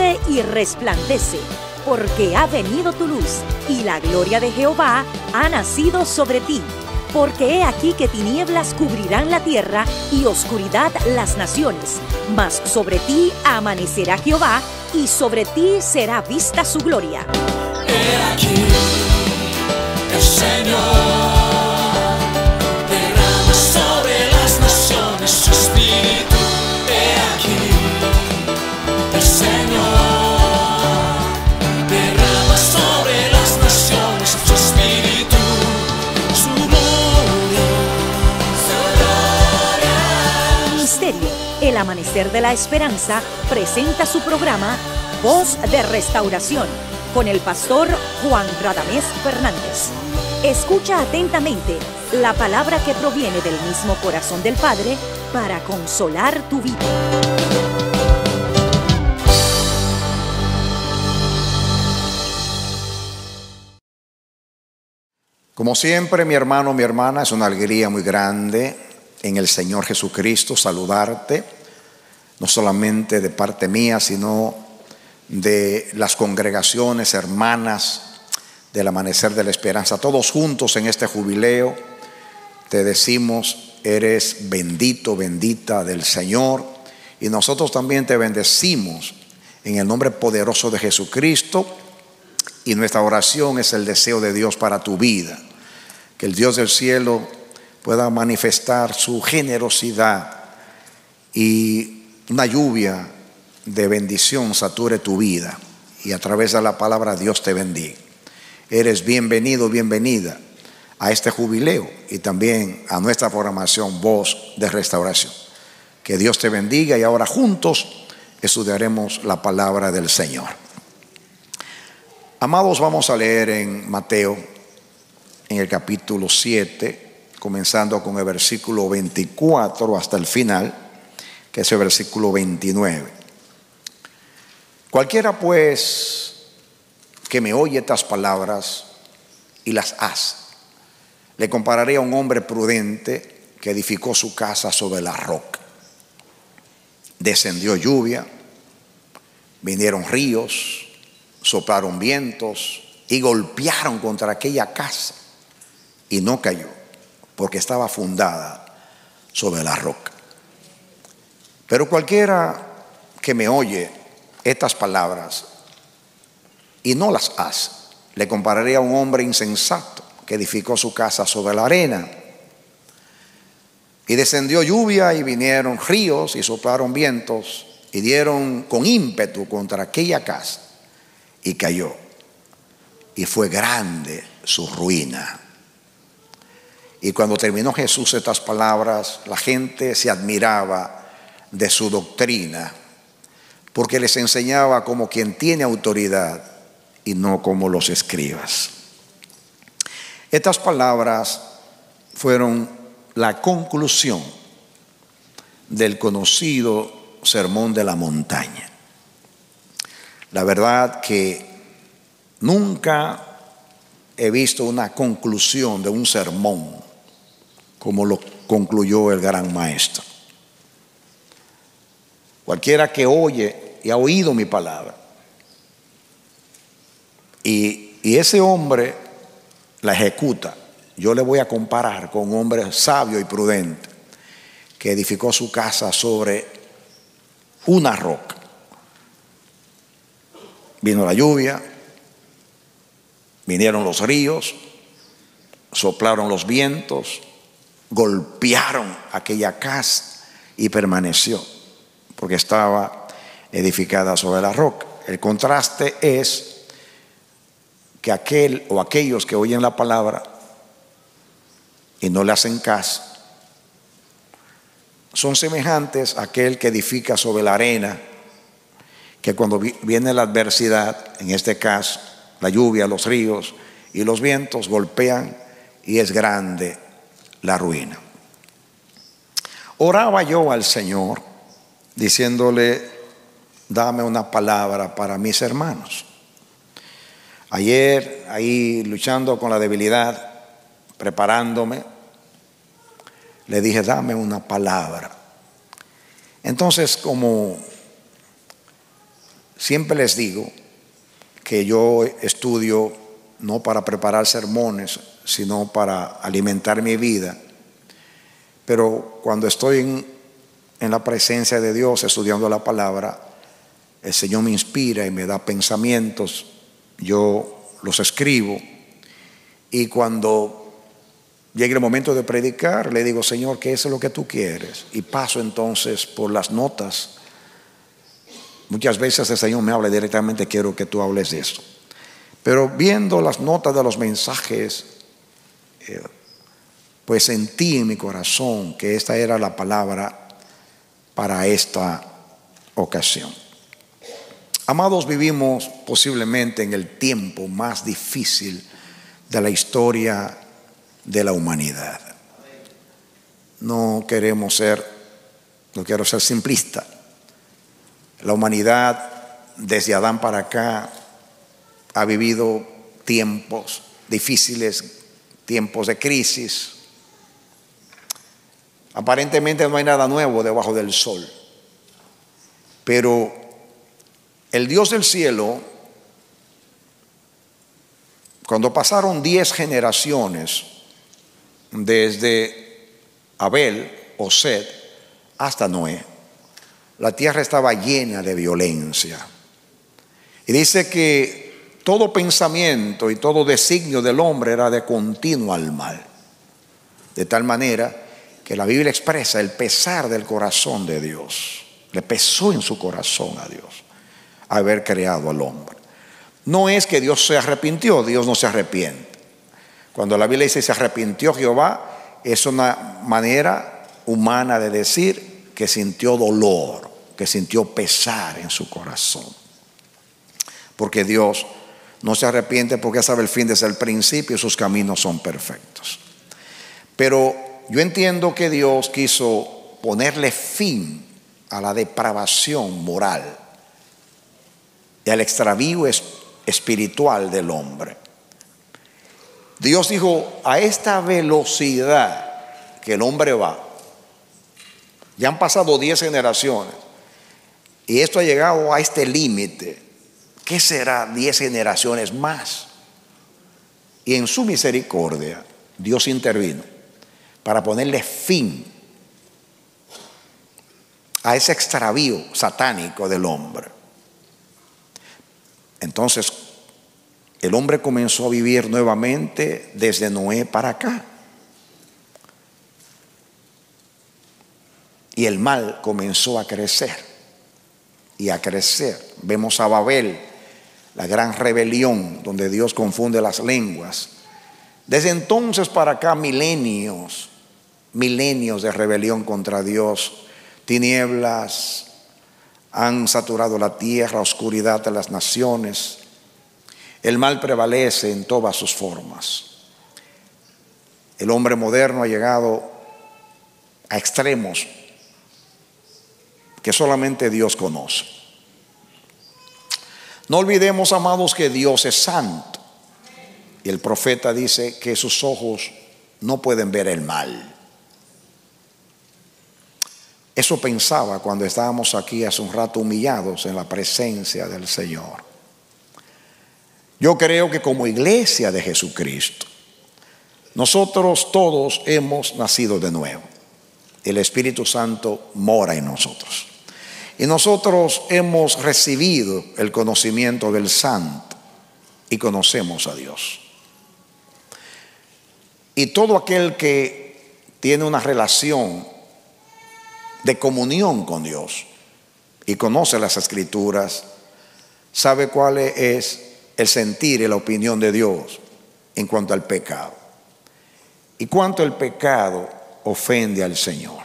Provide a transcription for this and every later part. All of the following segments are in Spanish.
levántate y resplandece, porque ha venido tu luz, y la gloria de Jehová ha nacido sobre ti. Porque he aquí que tinieblas cubrirán la tierra y oscuridad las naciones, mas sobre ti amanecerá Jehová, y sobre ti será vista su gloria. He aquí, el Señor derrama sobre las naciones su espíritu. He aquí, el Señor derrama sobre las naciones su espíritu, su gloria, su gloria. Ministerio El Amanecer de la Esperanza presenta su programa Voz de Restauración con el pastor Juan Radamés Fernández. Escucha atentamente la palabra que proviene del mismo corazón del Padre para consolar tu vida. Como siempre, mi hermano, mi hermana, es una alegría muy grande en el Señor Jesucristo saludarte, no solamente de parte mía, sino de las congregaciones hermanas del Amanecer de la Esperanza. Todos juntos en este jubileo te decimos: eres bendito, bendita del Señor, y nosotros también te bendecimos en el nombre poderoso de Jesucristo. Y nuestra oración es el deseo de Dios para tu vida, que el Dios del cielo pueda manifestar su generosidad y una lluvia de bendición sature tu vida, y a través de la palabra Dios te bendiga. Eres bienvenido, bienvenida a este jubileo y también a nuestra programación Voz de Restauración. Que Dios te bendiga, y ahora juntos estudiaremos la palabra del Señor. Amados, vamos a leer en Mateo, en el capítulo 7, comenzando con el versículo 24 hasta el final, que es el versículo 29. Cualquiera pues que me oye estas palabras y las hace, le compararé a un hombre prudente que edificó su casa sobre la roca. Descendió lluvia, vinieron ríos, soplaron vientos y golpearon contra aquella casa, y no cayó, porque estaba fundada sobre la roca. Pero cualquiera que me oye estas palabras y no las hace, le compararé a un hombre insensato que edificó su casa sobre la arena. Y descendió lluvia y vinieron ríos y soplaron vientos y dieron con ímpetu contra aquella casa, y cayó, y fue grande su ruina. Y cuando terminó Jesús estas palabras, la gente se admiraba de su doctrina, porque les enseñaba como quien tiene autoridad y no como los escribas. Estas palabras fueron la conclusión del conocido Sermón de la Montaña. La verdad que nunca he visto una conclusión de un sermón como lo concluyó el gran maestro. Cualquiera que oye y ha oído mi palabra, y ese hombre la ejecuta, yo le voy a comparar con un hombre sabio y prudente que edificó su casa sobre una roca. Vino la lluvia, vinieron los ríos, soplaron los vientos, golpearon aquella casa y permaneció, porque estaba edificada sobre la roca. El contraste es que aquel o aquellos que oyen la palabra y no le hacen caso son semejantes a aquel que edifica sobre la arena, que cuando viene la adversidad, en este caso la lluvia, los ríos y los vientos, golpean y es grande la ruina. Oraba yo al Señor diciéndole: dame una palabra para mis hermanos. Ayer, ahí luchando con la debilidad, preparándome, le dije: dame una palabra. Entonces, como Siempre les digo que yo estudio no para preparar sermones, sino para alimentar mi vida. Pero cuando estoy en la presencia de Dios, estudiando la palabra, el Señor me inspira y me da pensamientos, yo los escribo, y cuando llegue el momento de predicar, le digo: Señor, ¿qué es lo que tú quieres? Y paso entonces por las notas. Muchas veces el Señor me habla directamente: quiero que tú hables de esto. Pero viendo las notas de los mensajes, pues sentí en mi corazón que esta era la palabra para esta ocasión. Amados, vivimos posiblemente en el tiempo más difícil de la historia de la humanidad. No quiero ser simplista. La humanidad desde Adán para acá ha vivido tiempos difíciles, tiempos de crisis. Aparentemente no hay nada nuevo debajo del sol, pero el Dios del cielo, cuando pasaron 10 generaciones desde Abel o Set hasta Noé, la tierra estaba llena de violencia. Y dice que todo pensamiento y todo designio del hombre era de continuo al mal. De tal manera que la Biblia expresa el pesar del corazón de Dios. Le pesó en su corazón a Dios haber creado al hombre. No es que Dios se arrepintió, Dios no se arrepiente. Cuando la Biblia dice se arrepintió Jehová, es una manera humana de decir que sintió dolor, que sintió pesar en su corazón. Porque Dios no se arrepiente, porque sabe el fin desde el principio y sus caminos son perfectos. Pero yo entiendo que Dios quiso ponerle fin a la depravación moral y al extravío espiritual del hombre. Dios dijo: a esta velocidad que el hombre va, ya han pasado 10 generaciones y esto ha llegado a este límite. ¿Qué será 10 generaciones más? Y en su misericordia Dios intervino para ponerle fin a ese extravío satánico del hombre. Entonces el hombre comenzó a vivir nuevamente desde Noé para acá. Y el mal comenzó a crecer y a crecer. Vemos a Babel, la gran rebelión donde Dios confunde las lenguas. Desde entonces para acá, milenios de rebelión contra Dios. Tinieblas han saturado la tierra, oscuridad de las naciones. El mal prevalece en todas sus formas. El hombre moderno ha llegado a extremos que solamente Dios conoce. No olvidemos, amados, que Dios es santo. Y el profeta dice que sus ojos no pueden ver el mal. Eso pensaba cuando estábamos aquí hace un rato humillados en la presencia del Señor. Yo creo que como iglesia de Jesucristo, nosotros todos hemos nacido de nuevo. El Espíritu Santo mora en nosotros. Y nosotros hemos recibido el conocimiento del Santo y conocemos a Dios. Y todo aquel que tiene una relación de comunión con Dios y conoce las Escrituras, sabe cuál es el sentir y la opinión de Dios en cuanto al pecado y cuánto el pecado ofende al Señor.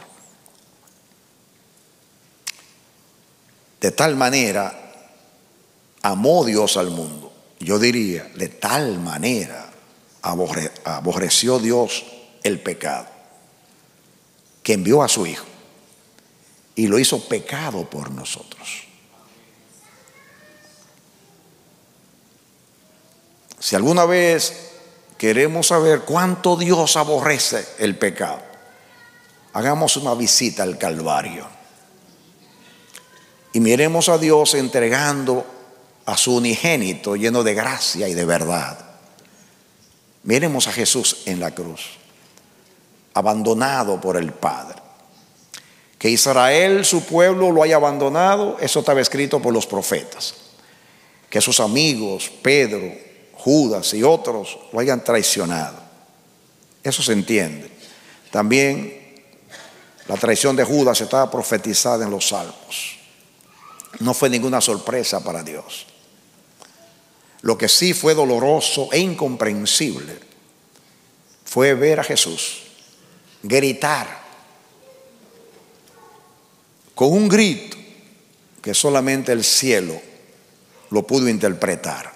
De tal manera amó Dios al mundo. Yo diría, de tal manera aborreció Dios el pecado, que envió a su Hijo y lo hizo pecado por nosotros. Si alguna vez queremos saber cuánto Dios aborrece el pecado, hagamos una visita al Calvario. Y miremos a Dios entregando a su unigénito lleno de gracia y de verdad. Miremos a Jesús en la cruz, abandonado por el Padre. Que Israel, su pueblo, lo haya abandonado, eso estaba escrito por los profetas. Que sus amigos, Pedro, Judas y otros lo hayan traicionado, eso se entiende. También la traición de Judas estaba profetizada en los Salmos. No fue ninguna sorpresa para Dios. Lo que sí fue doloroso e incomprensible fue ver a Jesús gritar con un grito que solamente el cielo lo pudo interpretar,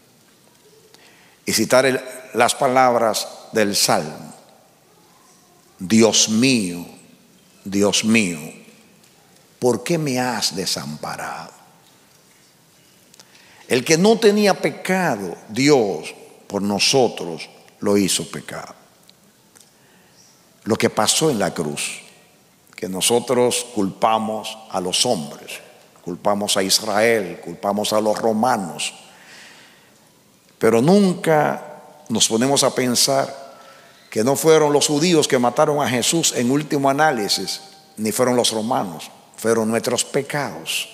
y citar las palabras del Salmo: Dios mío, ¿por qué me has desamparado? El que no tenía pecado, Dios por nosotros lo hizo pecado. Lo que pasó en la cruz, que nosotros culpamos a los hombres, culpamos a Israel, culpamos a los romanos, pero nunca nos ponemos a pensar que no fueron los judíos que mataron a Jesús en último análisis, ni fueron los romanos, fueron nuestros pecados.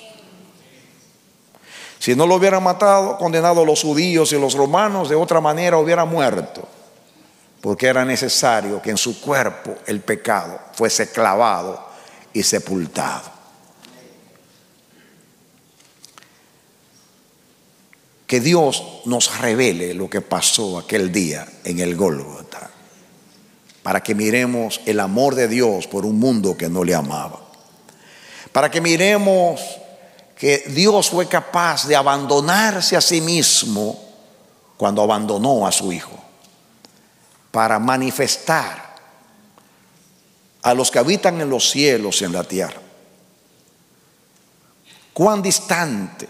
Si no lo hubieran matado, condenado los judíos y los romanos, de otra manera hubiera muerto, porque era necesario que en su cuerpo el pecado fuese clavado y sepultado. Que Dios nos revele lo que pasó aquel día en el Gólgota, para que miremos el amor de Dios por un mundo que no le amaba, para que miremos que Dios fue capaz de abandonarse a sí mismo cuando abandonó a su Hijo, para manifestar a los que habitan en los cielos y en la tierra cuán distante,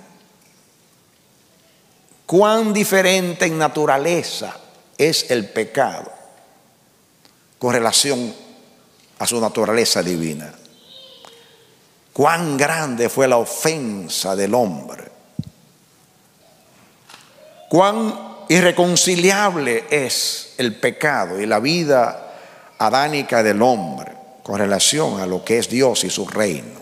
cuán diferente en naturaleza es el pecado con relación a su naturaleza divina. Cuán grande fue la ofensa del hombre. Cuán irreconciliable es el pecado y la vida adánica del hombre con relación a lo que es Dios y su reino.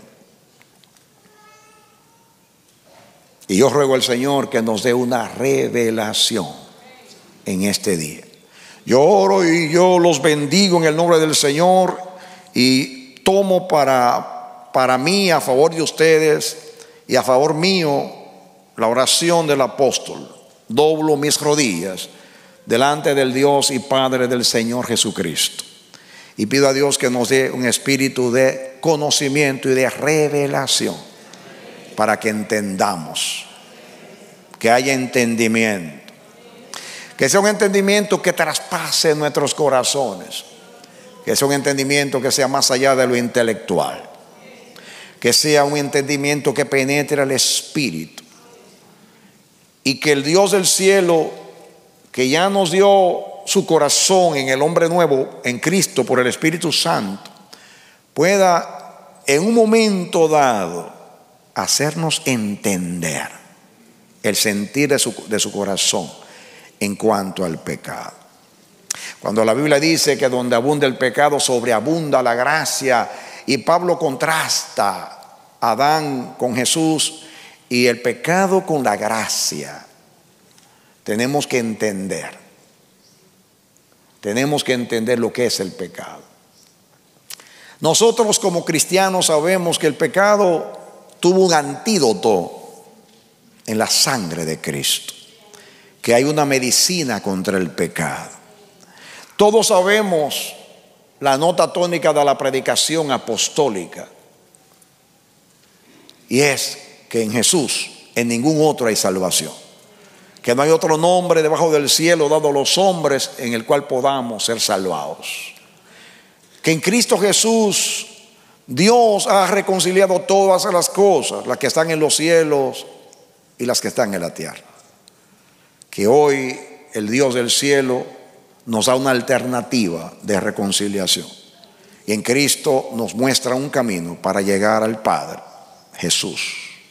Y yo ruego al Señor que nos dé una revelación en este día. Yo oro y yo los bendigo en el nombre del Señor, y tomo para mí, a favor de ustedes y a favor mío, la oración del apóstol. Doblo mis rodillas delante del Dios y Padre del Señor Jesucristo, y pido a Dios que nos dé un espíritu de conocimiento y de revelación, para que entendamos, que haya entendimiento, que sea un entendimiento que traspase nuestros corazones, que sea un entendimiento que sea más allá de lo intelectual, que sea un entendimiento que penetre al espíritu, y que el Dios del cielo, que ya nos dio su corazón en el hombre nuevo, en Cristo, por el Espíritu Santo, pueda en un momento dado hacernos entender el sentir de su corazón en cuanto al pecado. Cuando la Biblia dice que donde abunda el pecado, sobreabunda la gracia, y Pablo contrasta a Adán con Jesús y el pecado con la gracia, tenemos que entender lo que es el pecado. Nosotros como cristianos sabemos que el pecado tuvo un antídoto en la sangre de Cristo, que hay una medicina contra el pecado. Todos sabemos la nota tónica de la predicación apostólica, y es que en Jesús, en ningún otro hay salvación, que no hay otro nombre debajo del cielo dado a los hombres en el cual podamos ser salvados, que en Cristo Jesús Dios ha reconciliado todas las cosas, las que están en los cielos y las que están en la tierra, que hoy el Dios del cielo nos da una alternativa de reconciliación, y en Cristo nos muestra un camino para llegar al Padre, Jesús.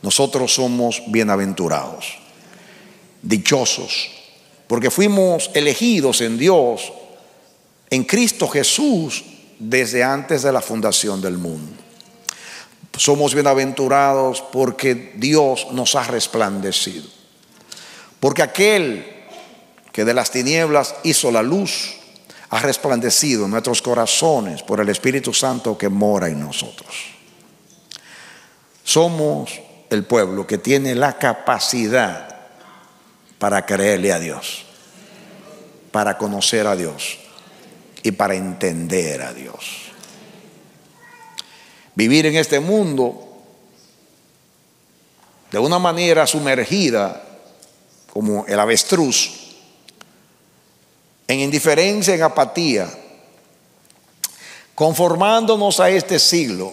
nosotros somos bienaventurados, dichosos, porque fuimos elegidos en Dios, en Cristo Jesús, desde antes de la fundación del mundo. Somos bienaventurados porque Dios nos ha resplandecido, porque aquel que de las tinieblas hizo la luz ha resplandecido en nuestros corazones por el Espíritu Santo que mora en nosotros. Somos el pueblo que tiene la capacidad para creerle a Dios, para conocer a Dios y para entender a Dios. Vivir en este mundo de una manera sumergida como el avestruz, en indiferencia, en apatía, conformándonos a este siglo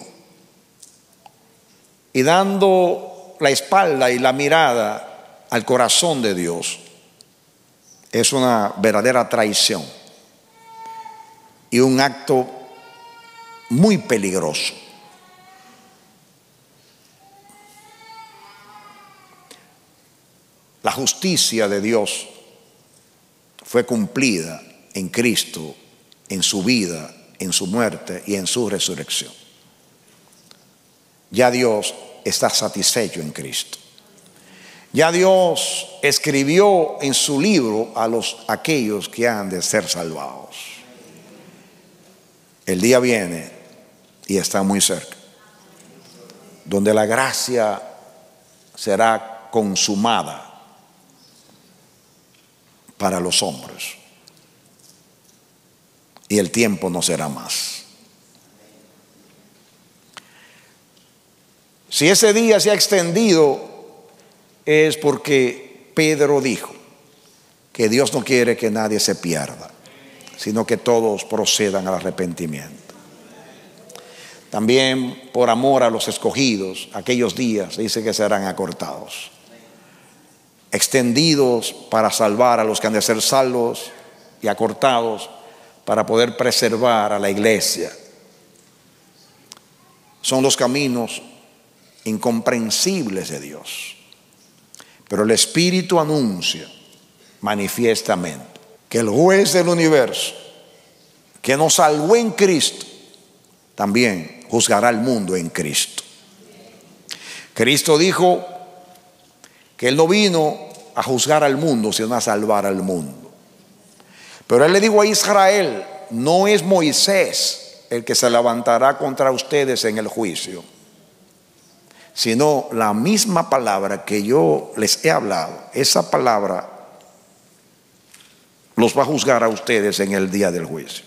y dando la espalda y la mirada al corazón de Dios, es una verdadera traición y un acto muy peligroso. La justicia de Dios fue cumplida en Cristo, en su vida, en su muerte y en su resurrección. Ya Dios está satisfecho en Cristo. Ya Dios escribió en su libro a aquellos que han de ser salvados. El día viene y está muy cerca, donde la gracia será consumada para los hombres y el tiempo no será más. Si ese día se ha extendido, es porque Pedro dijo que Dios no quiere que nadie se pierda, sino que todos procedan al arrepentimiento. También por amor a los escogidos, aquellos días dice que serán acortados, extendidos para salvar a los que han de ser salvos y acortados para poder preservar a la iglesia. Son los caminos incomprensibles de Dios, pero el Espíritu anuncia manifiestamente que el juez del universo, que nos salvó en Cristo, también juzgará al mundo en Cristo. Cristo dijo que Él no vino a juzgar al mundo, sino a salvar al mundo. Pero Él le dijo a Israel: no es Moisés el que se levantará contra ustedes en el juicio, sino la misma palabra que yo les he hablado. Esa palabra los va a juzgar a ustedes en el día del juicio.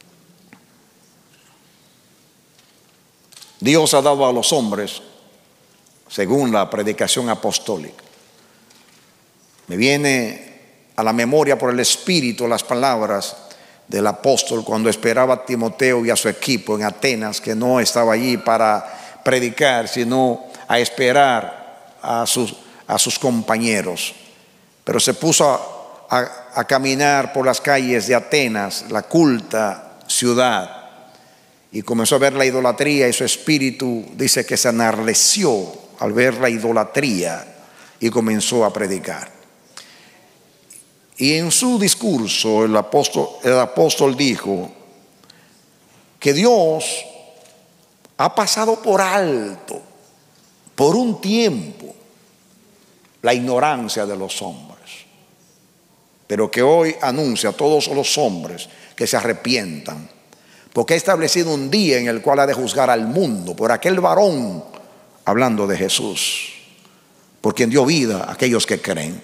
Dios ha dado a los hombres, según la predicación apostólica, me viene a la memoria por el Espíritu las palabras del apóstol cuando esperaba a Timoteo y a su equipo en Atenas, que no estaba allí para predicar, sino a esperar a sus compañeros. Pero se puso a caminar por las calles de Atenas, la culta ciudad, y comenzó a ver la idolatría, y su espíritu dice que se enardeció al ver la idolatría y comenzó a predicar. Y en su discurso el apóstol dijo que Dios ha pasado por alto por un tiempo la ignorancia de los hombres, pero que hoy anuncia a todos los hombres que se arrepientan, porque ha establecido un día en el cual ha de juzgar al mundo por aquel varón, hablando de Jesús, por quien dio vida a aquellos que creen.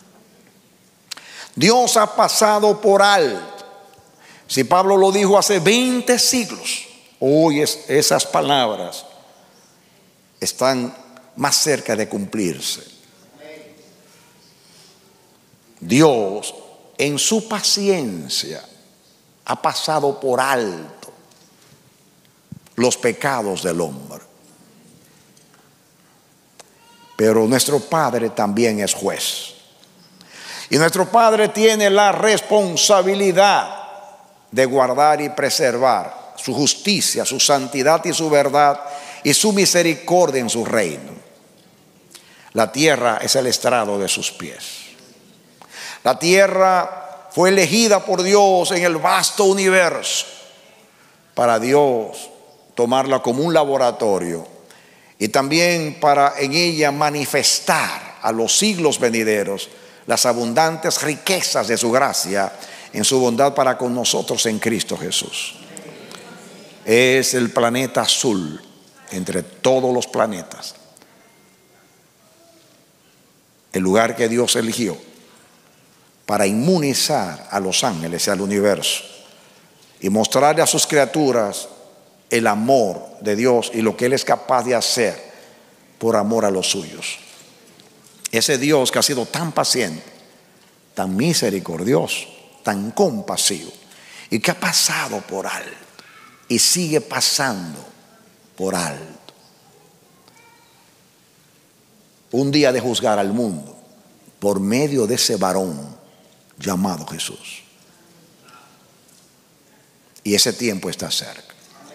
Dios ha pasado por alto. Si Pablo lo dijo hace 20 siglos, hoy esas palabras están más cerca de cumplirse. Dios, en su paciencia, ha pasado por alto los pecados del hombre. Pero nuestro Padre también es juez. Y nuestro Padre tiene la responsabilidad de guardar y preservar su justicia, su santidad y su verdad y su misericordia en su reino. La tierra es el estrado de sus pies. La tierra fue elegida por Dios en el vasto universo para Dios tomarla como un laboratorio y también para en ella manifestar a los siglos venideros las abundantes riquezas de su gracia en su bondad para con nosotros en Cristo Jesús. Es el planeta azul entre todos los planetas, el lugar que Dios eligió para inmunizar a los ángeles y al universo y mostrarle a sus criaturas el amor de Dios y lo que Él es capaz de hacer por amor a los suyos. Ese Dios que ha sido tan paciente, tan misericordioso, tan compasivo y que ha pasado por alto y sigue pasando por alto un día de juzgar al mundo por medio de ese varón llamado Jesús. Y ese tiempo está cerca.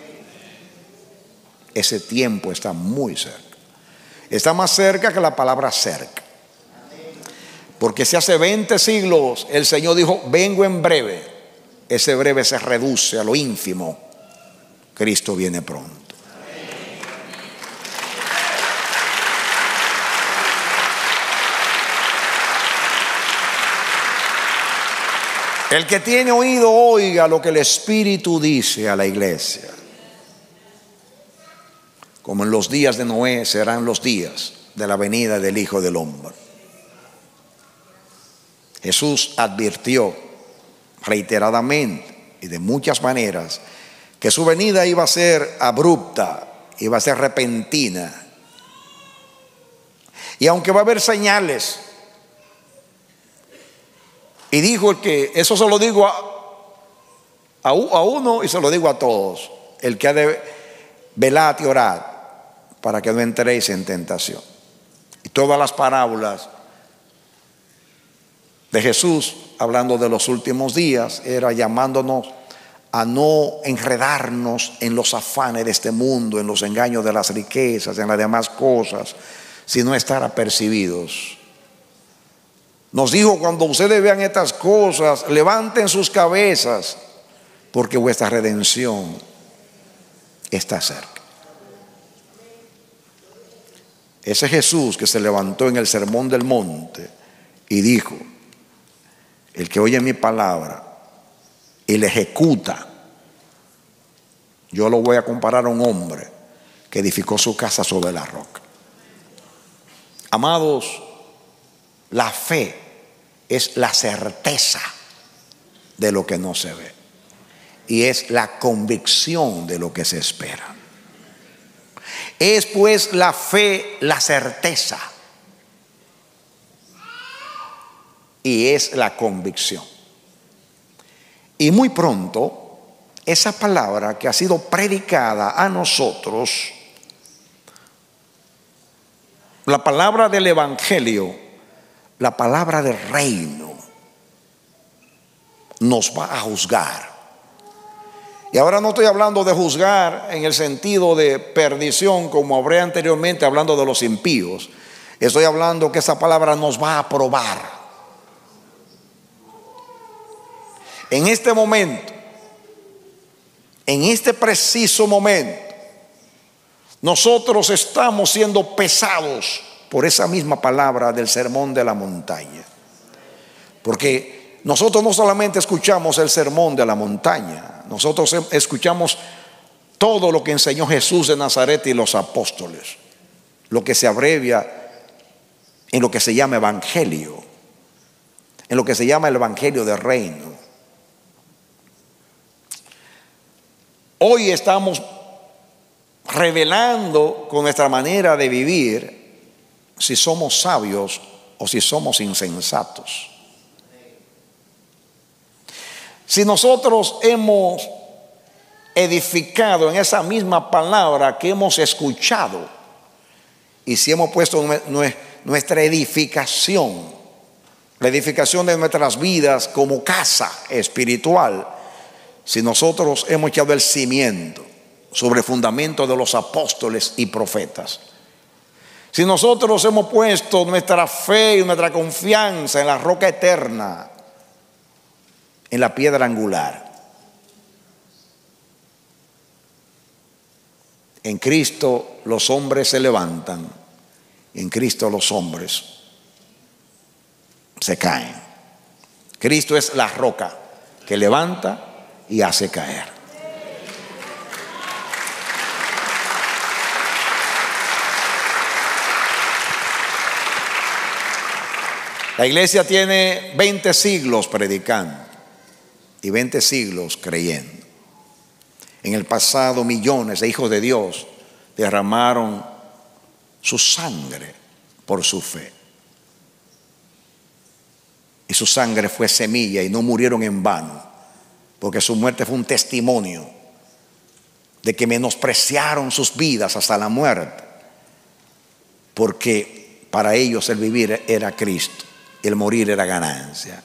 Ese tiempo está muy cerca. Está más cerca que la palabra cerca. Porque si hace 20 siglos el Señor dijo, vengo en breve, ese breve se reduce a lo ínfimo. Cristo viene pronto. El que tiene oído, oiga lo que el Espíritu dice a la iglesia. Como en los días de Noé serán los días de la venida del Hijo del Hombre. Jesús advirtió reiteradamente y de muchas maneras que su venida iba a ser abrupta, iba a ser repentina. Y aunque va a haber señales, y dijo que eso se lo digo a uno y se lo digo a todos, el que ha de velar y orar para que no entréis en tentación. Y todas las parábolas de Jesús hablando de los últimos días era llamándonos a no enredarnos en los afanes de este mundo, en los engaños de las riquezas, en las demás cosas, sino estar apercibidos. Nos dijo, cuando ustedes vean estas cosas, levanten sus cabezas, porque vuestra redención está cerca. Ese Jesús que se levantó en el Sermón del Monte y dijo, el que oye mi palabra y la ejecuta, yo lo voy a comparar a un hombre que edificó su casa sobre la roca. Amados, la fe es la certeza de lo que no se ve y es la convicción de lo que se espera. Es pues la fe la certeza y es la convicción. Y muy pronto esa palabra que ha sido predicada a nosotros, la palabra del Evangelio, la palabra del reino, nos va a juzgar. Y ahora no estoy hablando de juzgar en el sentido de perdición, como hablé anteriormente hablando de los impíos. Estoy hablando que esa palabra nos va a probar. En este momento, en este preciso momento, nosotros estamos siendo pesados por esa misma palabra del Sermón de la Montaña. Porque nosotros no solamente escuchamos el Sermón de la Montaña, nosotros escuchamos todo lo que enseñó Jesús de Nazaret y los apóstoles, lo que se abrevia en lo que se llama Evangelio, en lo que se llama el Evangelio del Reino. Hoy estamos revelando con nuestra manera de vivir si somos sabios o si somos insensatos. Si nosotros hemos edificado en esa misma palabra que hemos escuchado y si hemos puesto nuestra edificación, la edificación de nuestras vidas como casa espiritual, si nosotros hemos echado el cimiento sobre el fundamento de los apóstoles y profetas, Si nosotros hemos puesto nuestra fe y nuestra confianza en la roca eterna, en la piedra angular, en Cristo los hombres se levantan, en Cristo los hombres se caen. Cristo es la roca que levanta y hace caer. La iglesia tiene 20 siglos predicando y 20 siglos creyendo. En el pasado millones de hijos de Dios derramaron su sangre por su fe. Y su sangre fue semilla y no murieron en vano, porque su muerte fue un testimonio de que menospreciaron sus vidas hasta la muerte, porque para ellos el vivir era Cristo. El morir era ganancia.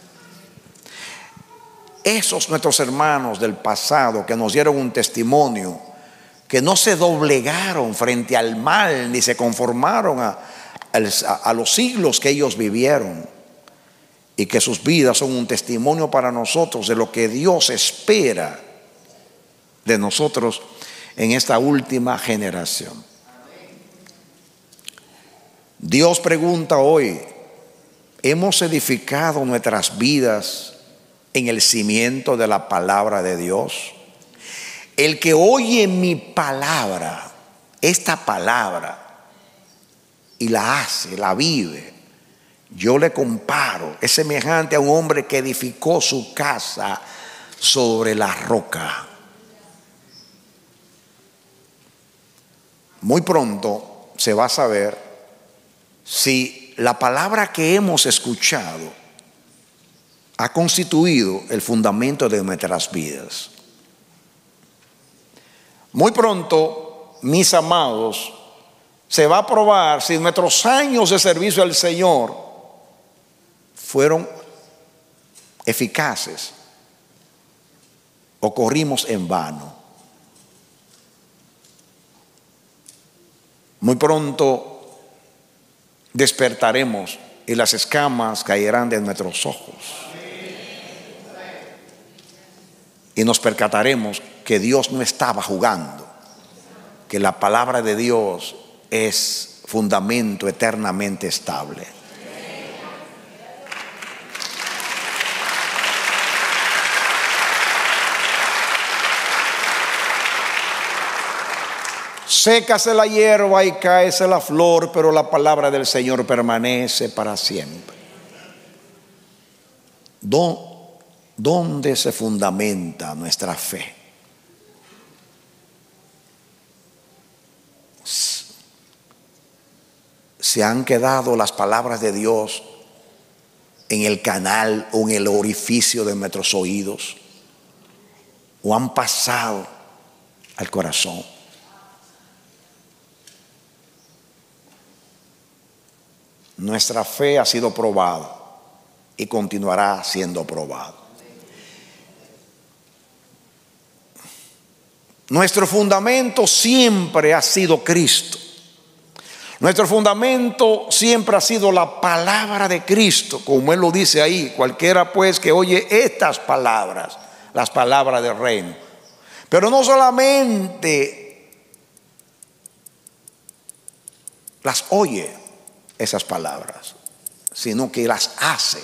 Esos nuestros hermanos del pasado que nos dieron un testimonio, que no se doblegaron frente al mal, ni se conformaron a los siglos que ellos vivieron, y que sus vidas son un testimonio para nosotros de lo que Dios espera de nosotros en esta última generación. Dios pregunta hoy: ¿hemos edificado nuestras vidas en el cimiento de la palabra de Dios? El que oye mi palabra, esta palabra, y la hace, la vive, yo le comparo, es semejante a un hombre que edificó su casa sobre la roca. Muy pronto se va a saber si la palabra que hemos escuchado ha constituido el fundamento de nuestras vidas. Muy pronto, mis amados, se va a probar si nuestros años de servicio al Señor fueron eficaces o corrimos en vano. Muy pronto despertaremos y las escamas caerán de nuestros ojos. Y nos percataremos que Dios no estaba jugando, que la palabra de Dios es fundamento eternamente estable. Sécase la hierba y cáese la flor, pero la palabra del Señor permanece para siempre. ¿Dónde se fundamenta nuestra fe? ¿Se han quedado las palabras de Dios en el canal o en el orificio de nuestros oídos? ¿O han pasado al corazón? Nuestra fe ha sido probada y continuará siendo probada. Nuestro fundamento siempre ha sido Cristo. Nuestro fundamento siempre ha sido la palabra de Cristo, como Él lo dice ahí: cualquiera pues que oye estas palabras, las palabras del reino. Pero no solamente las oye esas palabras, sino que las hace.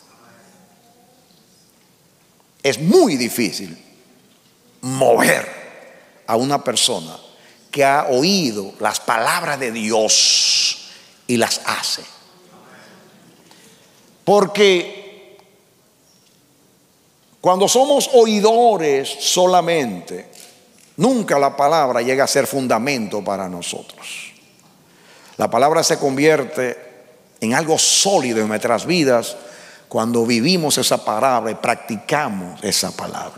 Es muy difícil mover a una persona que ha oído las palabras de Dios y las hace. Porque cuando somos oidores solamente, nunca la palabra llega a ser fundamento para nosotros. La palabra se convierte en algo sólido en nuestras vidas cuando vivimos esa palabra y practicamos esa palabra.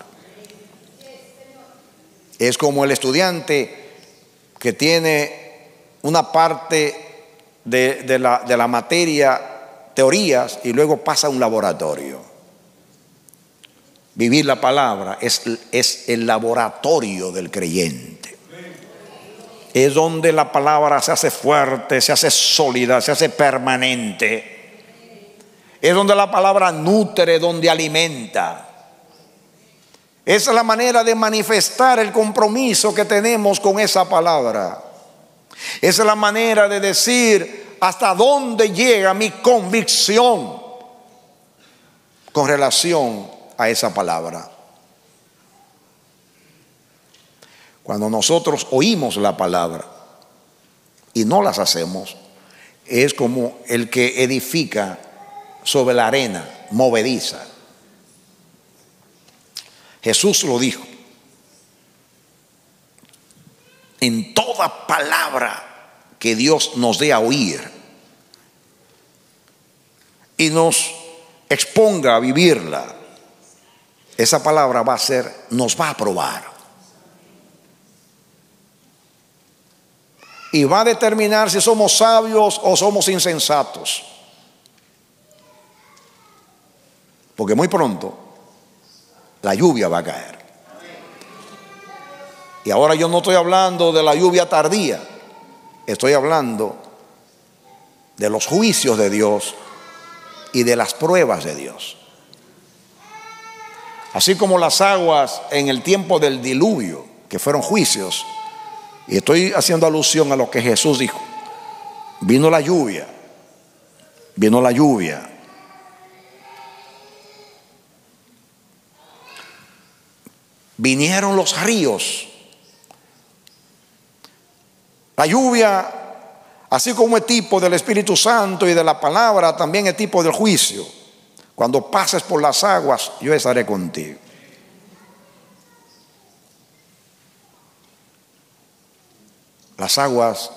Es como el estudiante que tiene una parte de la materia, teorías, y luego pasa a un laboratorio. Vivir la palabra es el laboratorio del creyente. es donde la palabra se hace fuerte, se hace sólida, se hace permanente. Es donde la palabra nutre, donde alimenta. Esa es la manera de manifestar el compromiso que tenemos con esa palabra. Esa es la manera de decir hasta dónde llega mi convicción con relación a esa palabra. Cuando nosotros oímos la palabra y no las hacemos, es como el que edifica sobre la arena movediza. Jesús lo dijo: en toda palabra que Dios nos dé a oír y nos exponga a vivirla, esa palabra nos va a probar y va a determinar si somos sabios o somos insensatos. Porque muy pronto la lluvia va a caer. Y ahora yo no estoy hablando de la lluvia tardía, estoy hablando de los juicios de Dios y de las pruebas de Dios. Así como las aguas en el tiempo del diluvio, que fueron juicios, y estoy haciendo alusión a lo que Jesús dijo: vino la lluvia, vino la lluvia. Vinieron los ríos. La lluvia, así como es tipo del Espíritu Santo y de la palabra, también es tipo del juicio. Cuando pases por las aguas, yo estaré contigo. Las aguas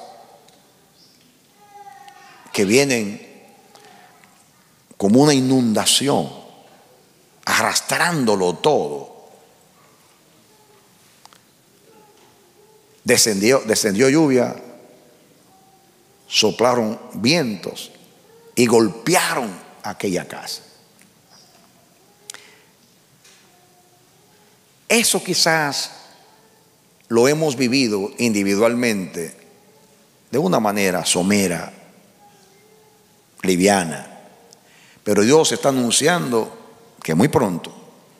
que vienen como una inundación, arrastrándolo todo. Descendió lluvia, soplaron vientos y golpearon aquella casa. Eso quizás lo hemos vivido individualmente de una manera somera, liviana, pero Dios está anunciando que muy pronto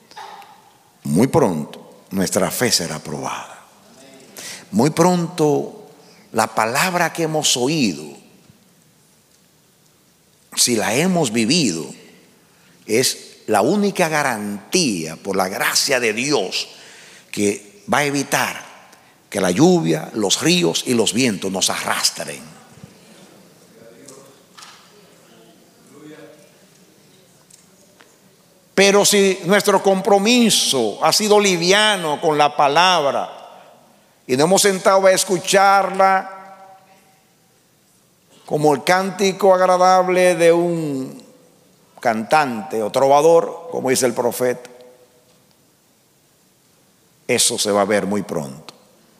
nuestra fe será probada. Muy pronto la palabra que hemos oído, si la hemos vivido, es la única garantía por la gracia de Dios que va a evitar que la lluvia, los ríos y los vientos nos arrastren. Pero si nuestro compromiso ha sido liviano con la palabra y nos hemos sentado a escucharla como el cántico agradable de un cantante o trovador, como dice el profeta, eso se va a ver muy pronto.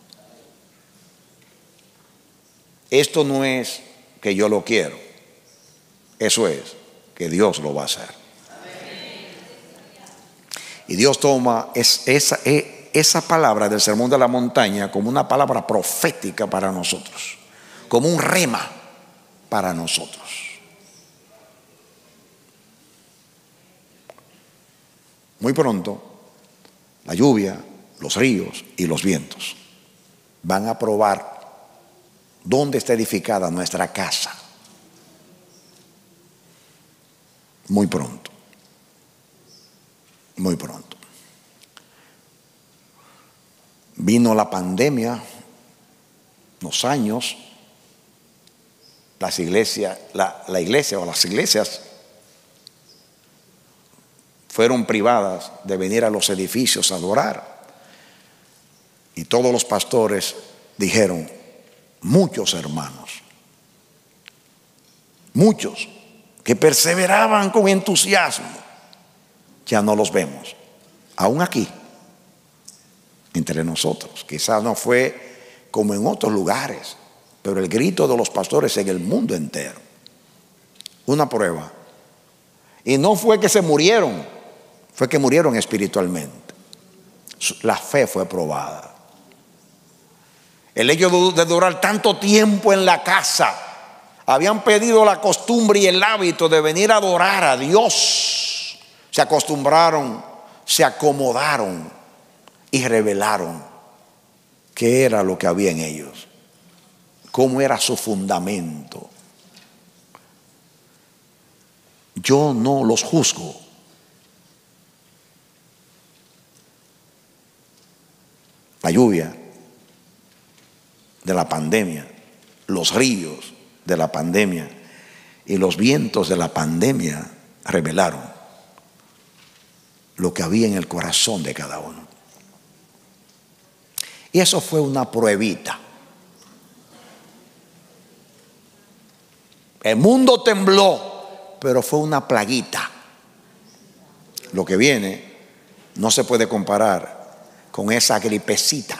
Esto no es que yo lo quiero, eso es que Dios lo va a hacer. Y Dios toma esa palabra del Sermón de la Montaña como una palabra profética para nosotros, como un rema para nosotros. Muy pronto la lluvia, los ríos y los vientos van a probar dónde está edificada nuestra casa. Muy pronto. Muy pronto. Vino la pandemia, los años, la iglesia o las iglesias fueron privadas de venir a los edificios a adorar. Y todos los pastores dijeron: muchos hermanos, muchos que perseveraban con entusiasmo, ya no los vemos, aún aquí, entre nosotros. Quizás no fue como en otros lugares, pero el grito de los pastores en el mundo entero. Una prueba. Y no fue que se murieron, fue que murieron espiritualmente. La fe fue probada. El hecho de durar tanto tiempo en la casa, habían perdido la costumbre y el hábito de venir a adorar a Dios. Se acostumbraron, se acomodaron y revelaron qué era lo que había en ellos, cómo era su fundamento. Yo no los juzgo. La lluvia de la pandemia, los ríos de la pandemia y los vientos de la pandemia revelaron lo que había en el corazón de cada uno. Y eso fue una pruebita. El mundo tembló, pero fue una plaguita. Lo que viene no se puede comparar con esa gripecita.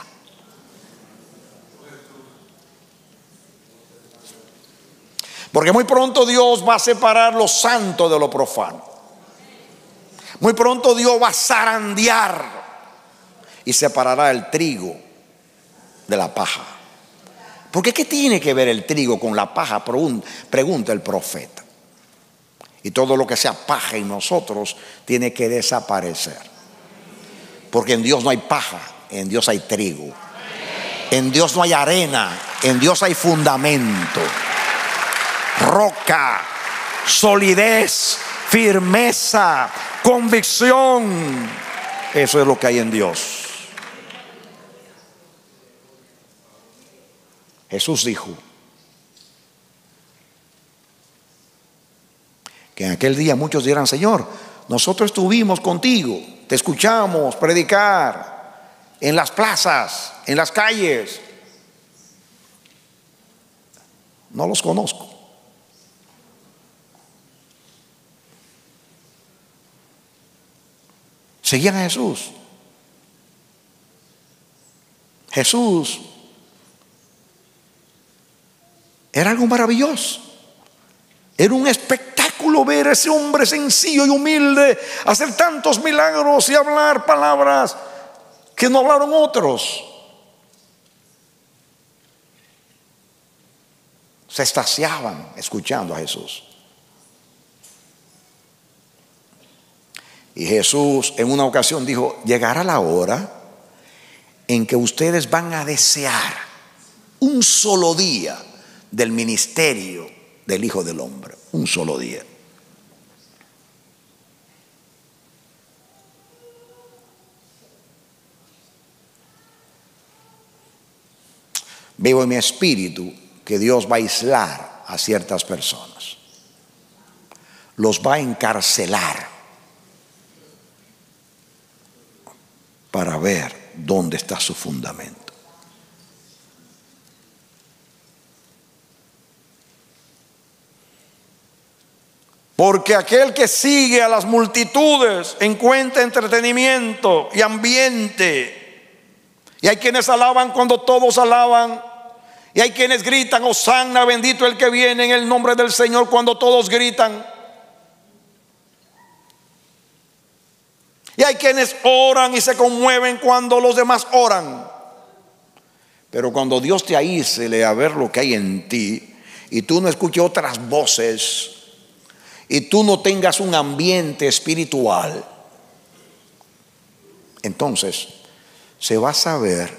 Porque muy pronto Dios va a separar lo santo de lo profano. Muy pronto Dios va a zarandear y separará el trigo de la paja. Porque ¿qué tiene que ver el trigo con la paja? Pregunta el profeta. Y todo lo que sea paja en nosotros tiene que desaparecer. Porque en Dios no hay paja, en Dios hay trigo. En Dios no hay arena, en Dios hay fundamento, roca, solidez, firmeza, convicción. Eso es lo que hay en Dios. Jesús dijo que en aquel día muchos dirán: Señor, nosotros estuvimos contigo, te escuchamos predicar en las plazas, en las calles. No los conozco. Seguían a Jesús. Jesús era algo maravilloso. Era un espectáculo ver a ese hombre sencillo y humilde hacer tantos milagros y hablar palabras que no hablaron otros. Se extasiaban escuchando a Jesús. Y Jesús en una ocasión dijo: llegará la hora en que ustedes van a desear un solo día del ministerio del Hijo del Hombre. Un solo día. Veo en mi espíritu que Dios va a aislar a ciertas personas. Los va a encarcelar para ver dónde está su fundamento. Porque aquel que sigue a las multitudes encuentra entretenimiento y ambiente. Y hay quienes alaban cuando todos alaban. Y hay quienes gritan: Hosanna, bendito el que viene en el nombre del Señor, cuando todos gritan. Y hay quienes oran y se conmueven cuando los demás oran. Pero cuando Dios te aísle a ver lo que hay en ti, y tú no escuches otras voces, y tú no tengas un ambiente espiritual, entonces se va a saber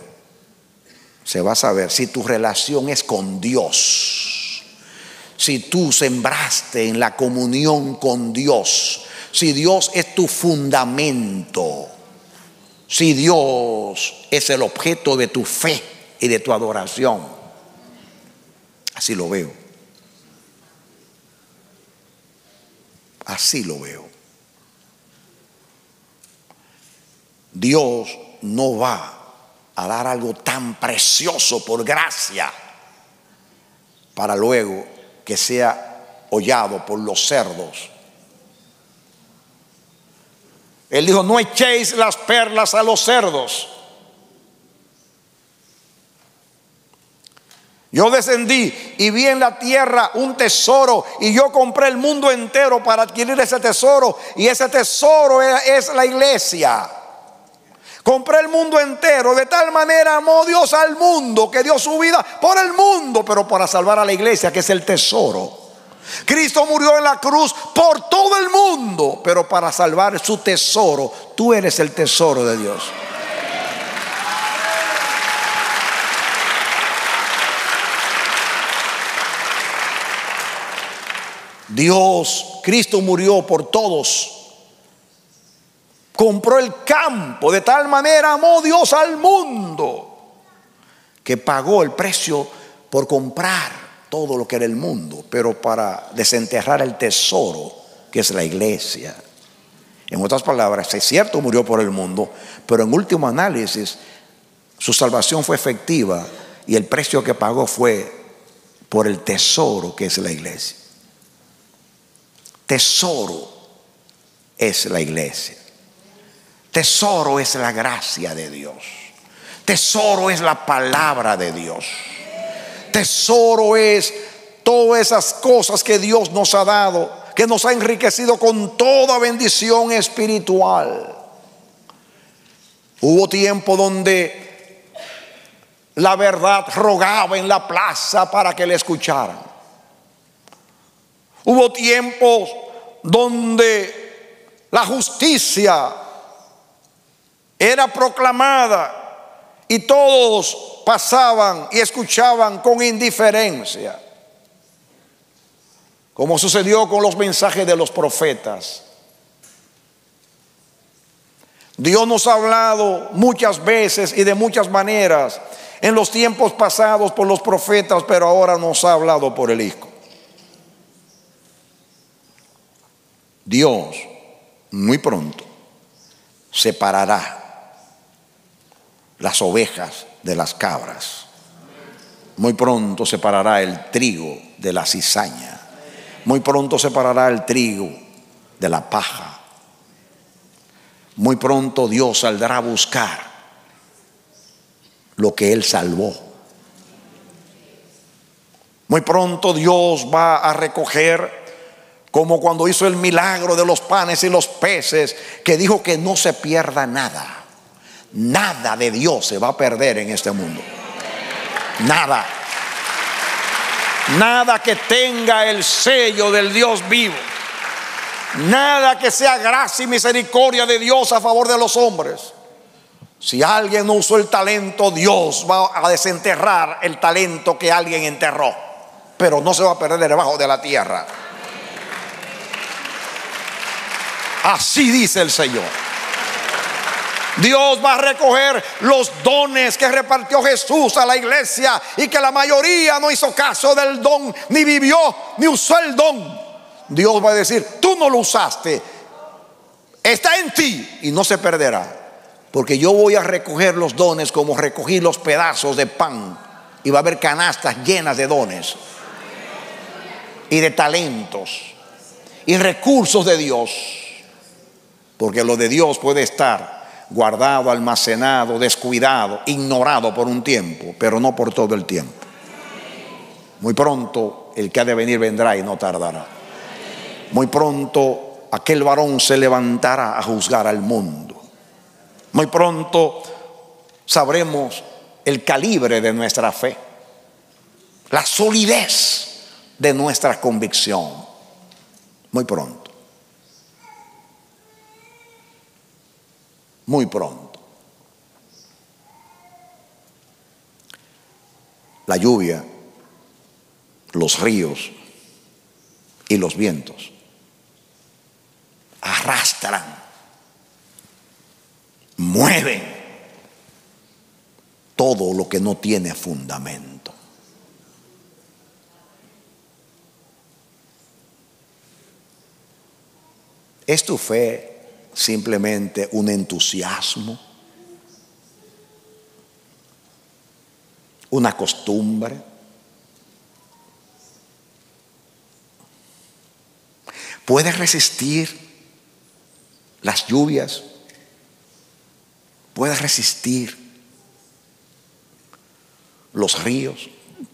si tu relación es con Dios, si tú sembraste en la comunión con Dios, si Dios es tu fundamento, si Dios es el objeto de tu fe y de tu adoración. Así lo veo. Así lo veo. Dios no va a dar algo tan precioso por gracia para luego que sea hollado por los cerdos. Él dijo: no echéis las perlas a los cerdos. Yo descendí y vi en la tierra un tesoro, y yo compré el mundo entero para adquirir ese tesoro, y ese tesoro es la iglesia. Compré el mundo entero. De tal manera amó Dios al mundo que dio su vida por el mundo, pero para salvar a la iglesia, que es el tesoro. Cristo murió en la cruz por todo el mundo, pero para salvar su tesoro. Tú eres el tesoro de Dios. Cristo murió por todos. Compró el campo. De tal manera amó Dios al mundo que pagó el precio por comprar todo lo que era el mundo, pero para desenterrar el tesoro que es la iglesia. En otras palabras, es cierto, murió por el mundo, pero en último análisis su salvación fue efectiva y el precio que pagó fue por el tesoro que es la iglesia. Tesoro es la iglesia. Tesoro es la gracia de Dios. Tesoro es la palabra de Dios. Tesoro es todas esas cosas que Dios nos ha dado, que nos ha enriquecido con toda bendición espiritual. Hubo tiempo donde la verdad rogaba en la plaza para que le escucharan. Hubo tiempos donde la justicia era proclamada y todos pasaban y escuchaban con indiferencia, como sucedió con los mensajes de los profetas. Dios nos ha hablado muchas veces y de muchas maneras en los tiempos pasados por los profetas, pero ahora nos ha hablado por el Hijo. Dios muy pronto separará las ovejas de las cabras. Muy pronto separará el trigo de la cizaña. Muy pronto separará el trigo de la paja. Muy pronto Dios saldrá a buscar lo que Él salvó. Muy pronto Dios va a recoger, como cuando hizo el milagro de los panes y los peces, que dijo que no se pierda nada. Nada de Dios se va a perder en este mundo. Nada. Nada que tenga el sello del Dios vivo. Nada que sea gracia y misericordia de Dios a favor de los hombres. Si alguien no usó el talento, Dios va a desenterrar el talento que alguien enterró, pero no se va a perder debajo de la tierra. Así dice el Señor. Dios va a recoger los dones que repartió Jesús a la iglesia y que la mayoría no hizo caso del don, ni vivió, ni usó el don. Dios va a decir: tú no lo usaste, está en ti y no se perderá. Porque yo voy a recoger los dones como recogí los pedazos de pan, y va a haber canastas llenas de dones y de talentos y recursos de Dios. Porque lo de Dios puede estar guardado, almacenado, descuidado, ignorado por un tiempo, pero no por todo el tiempo. Muy pronto el que ha de venir vendrá y no tardará. Muy pronto aquel varón se levantará a juzgar al mundo. Muy pronto sabremos el calibre de nuestra fe, la solidez de nuestra convicción. Muy pronto. Muy pronto. La lluvia, los ríos y los vientos arrastran, mueven todo lo que no tiene fundamento. ¿Es tu fe simplemente un entusiasmo, una costumbre? ¿Puedes resistir las lluvias? ¿Puedes resistir los ríos?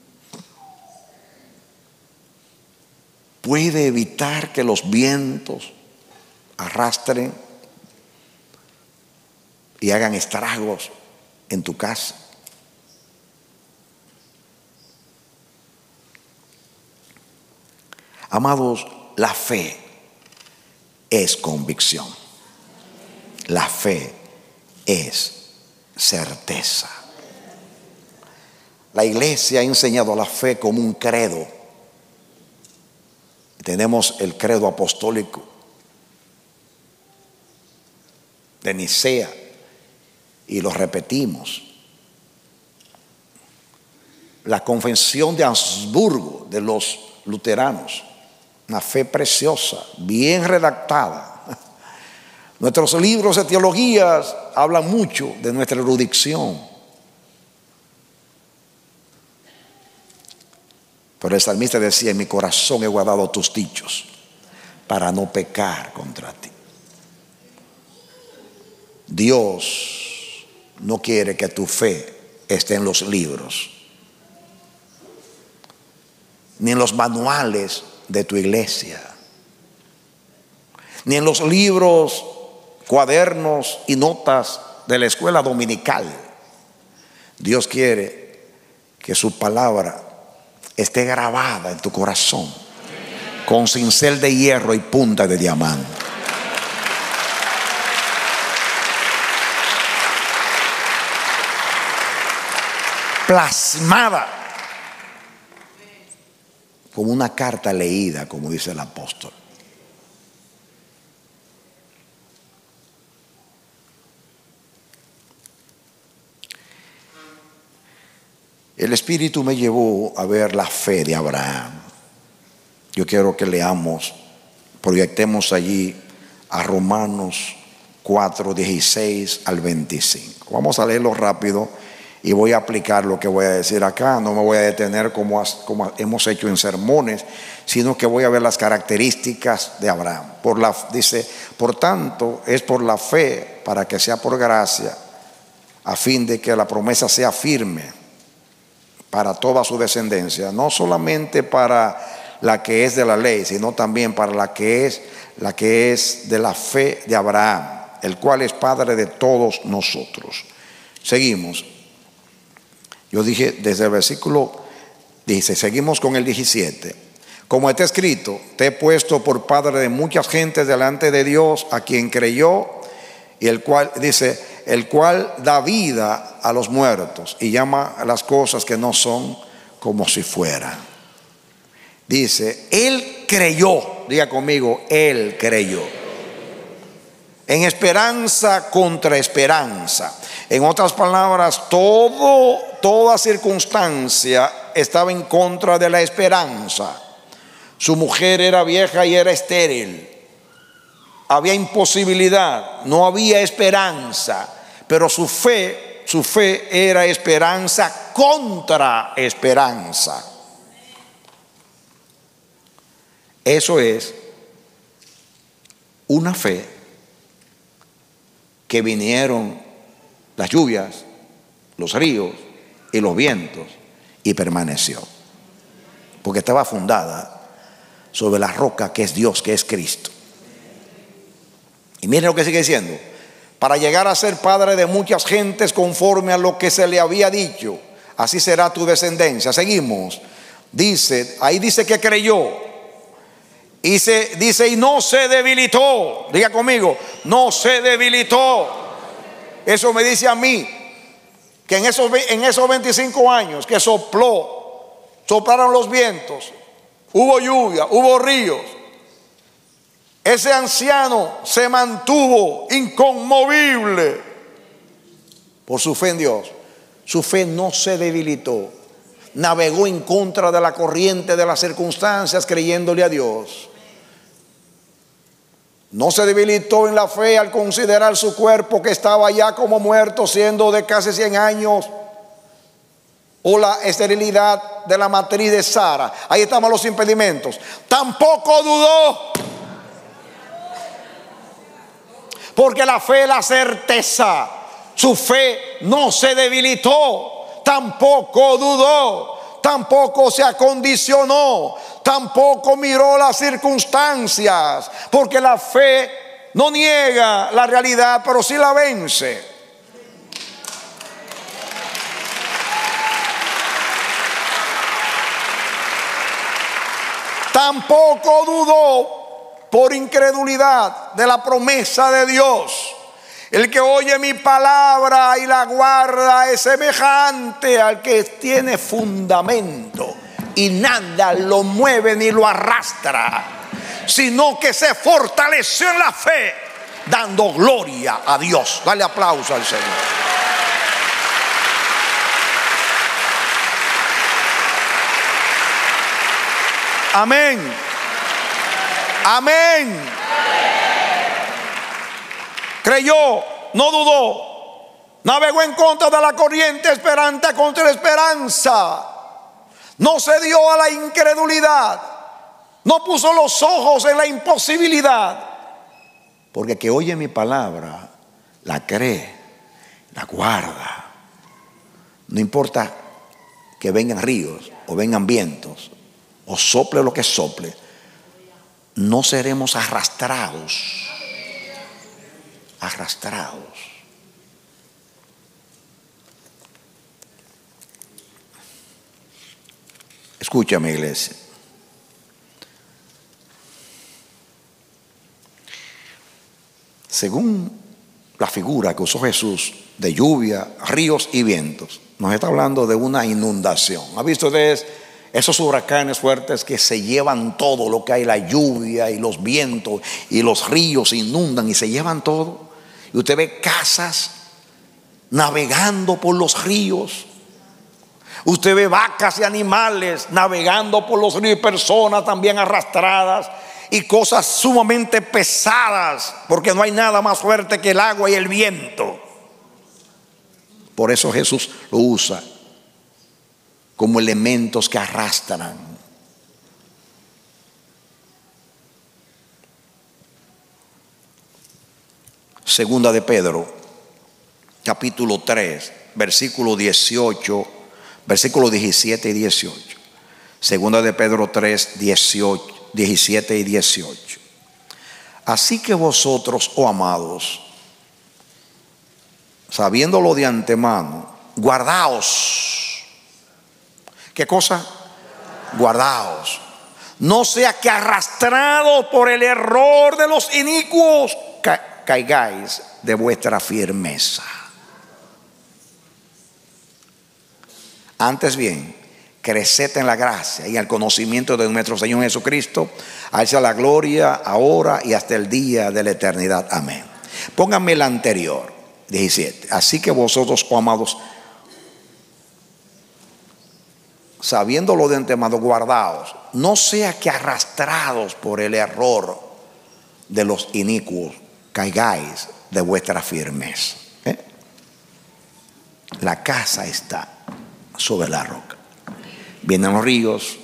¿Puede evitar que los vientos arrastren y hagan estragos en tu casa. Amados, la fe es convicción. La fe es certeza. La iglesia ha enseñado la fe como un credo. Tenemos el credo apostólico de Nicea y lo repetimos. La confesión de Habsburgo de los luteranos, una fe preciosa, bien redactada. Nuestros libros de teologías hablan mucho de nuestra erudición. Pero el salmista decía: en mi corazón he guardado tus dichos para no pecar contra ti. Dios no quiere que tu fe esté en los libros, ni en los manuales de tu iglesia, ni en los libros, cuadernos y notas de la escuela dominical. Dios quiere que su palabra esté grabada en tu corazón con cincel de hierro y punta de diamante. Plasmada como una carta leída, como dice el apóstol. El Espíritu me llevó a ver la fe de Abraham. Yo quiero que leamos, proyectemos allí a Romanos 4, 16 al 25. Vamos a leerlo rápido y voy a aplicar lo que voy a decir acá. No me voy a detener como hemos hecho en sermones, sino que voy a ver las características de Abraham. Dice, por tanto, es por la fe, para que sea por gracia, a fin de que la promesa sea firme para toda su descendencia, no solamente para la que es de la ley, sino también para la que es de la fe de Abraham, el cual es padre de todos nosotros. Seguimos. Yo dije desde el versículo, dice, seguimos con el 17. Como está escrito, te he puesto por padre de muchas gentes delante de Dios, a quien creyó, y el cual, dice, el cual da vida a los muertos y llama a las cosas que no son como si fueran. Dice, él creyó, diga conmigo, él creyó. En esperanza contra esperanza. En otras palabras, toda circunstancia estaba en contra de la esperanza. Su mujer era vieja y era estéril. Había imposibilidad, no había esperanza. Pero su fe era esperanza contra esperanza. Eso es una fe que vinieron las lluvias, los ríos y los vientos y permaneció. Porque estaba fundada sobre la roca que es Dios, que es Cristo. Y miren lo que sigue diciendo. Para llegar a ser padre de muchas gentes conforme a lo que se le había dicho, así será tu descendencia. Seguimos. Ahí dice que creyó. Y dice, y no se debilitó. Diga conmigo, no se debilitó. Eso me dice a mí que en esos 25 años que soplaron los vientos, hubo lluvia, hubo ríos, ese anciano se mantuvo inconmovible por su fe en Dios. Su fe no se debilitó. Navegó en contra de la corriente de las circunstancias, creyéndole a Dios. No se debilitó en la fe al considerar su cuerpo, que estaba ya como muerto, siendo de casi 100 años, o la esterilidad de la matriz de Sara. Ahí estaban los impedimentos. Tampoco dudó, porque la fe es la certeza. Su fe no se debilitó, tampoco dudó, tampoco se acondicionó, tampoco miró las circunstancias, porque la fe no niega la realidad, pero sí la vence. tampoco dudó por incredulidad de la promesa de Dios. El que oye mi palabra y la guarda es semejante al que tiene fundamento y nada lo mueve ni lo arrastra, sino que se fortaleció en la fe, dando gloria a Dios. Dale aplauso al Señor. Amén. Amén. Creyó, no dudó, navegó en contra de la corriente, esperanza contra la esperanza. No se dio a la incredulidad, no puso los ojos en la imposibilidad, porque el que oye mi palabra, la cree, la guarda. No importa que vengan ríos o vengan vientos o sople lo que sople, no seremos arrastrados. Escúchame, iglesia. Según la figura que usó Jesús de lluvia, ríos y vientos, nos está hablando de una inundación. ¿Ha visto ustedes esos huracanes fuertes que se llevan todo lo que hay? La lluvia y los vientos y los ríos se inundan y se llevan todo. Y usted ve casas navegando por los ríos. Usted ve vacas y animales navegando por los ríos y personas también arrastradas y cosas sumamente pesadas, porque no hay nada más fuerte que el agua y el viento. Por eso Jesús lo usa como elementos que arrastran. Segunda de Pedro, capítulo 3, versículo 18, versículos 17 y 18. Segunda de Pedro 3, 17 y 18. Así que vosotros, oh amados, sabiéndolo de antemano, guardaos. ¿Qué cosa? Guardaos. No sea que arrastrados por el error de los inicuos caigáis de vuestra firmeza. Antes bien, creced en la gracia y en el conocimiento de nuestro Señor Jesucristo. A Él sea la gloria ahora y hasta el día de la eternidad. Amén. Pónganme el anterior, 17. Así que vosotros, oh amados, sabiéndolo de antemano, guardaos, no sea que arrastrados por el error de los inicuos caigáis de vuestra firmeza. La casa está sobre la roca. Vienen los ríos,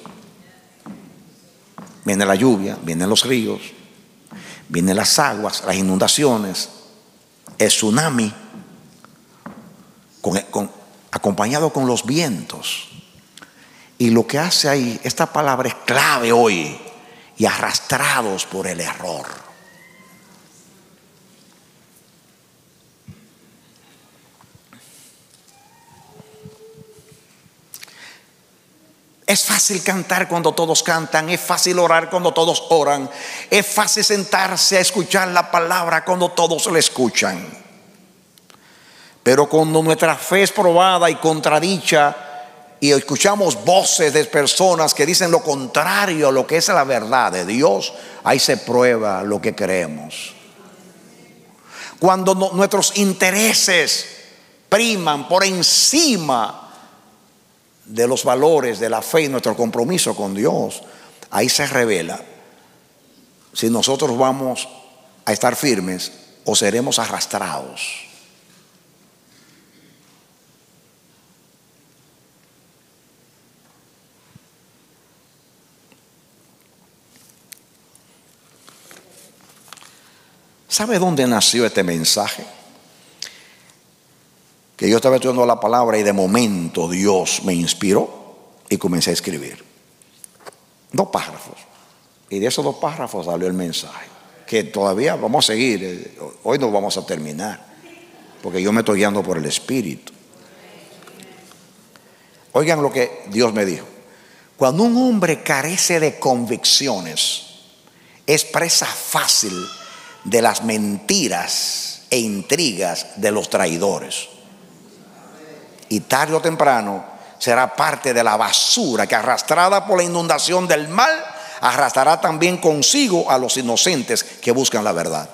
viene la lluvia, vienen los ríos, vienen las aguas, las inundaciones, el tsunami, acompañado con los vientos. Y lo que hace ahí, esta palabra es clave hoy, y arrastrados por el error. Es fácil cantar cuando todos cantan, es fácil orar cuando todos oran, es fácil sentarse a escuchar la palabra cuando todos la escuchan. Pero cuando nuestra fe es probada y contradicha y escuchamos voces de personas que dicen lo contrario a lo que es la verdad de Dios, ahí se prueba lo que creemos. Cuando nuestros intereses priman por encima de los valores de la fe y nuestro compromiso con Dios, ahí se revela si nosotros vamos a estar firmes o seremos arrastrados. ¿Sabe dónde nació este mensaje? Que yo estaba estudiando la palabra y de momento Dios me inspiró y comencé a escribir 2 párrafos, y de esos 2 párrafos salió el mensaje, que todavía vamos a seguir. Hoy no vamos a terminar porque yo me estoy guiando por el Espíritu. Oigan lo que Dios me dijo: Cuando un hombre carece de convicciones, es presa fácil de las mentiras e intrigas de los traidores. Y tarde o temprano será parte de la basura que, arrastrada por la inundación del mal, arrastrará también consigo a los inocentes que buscan la verdad.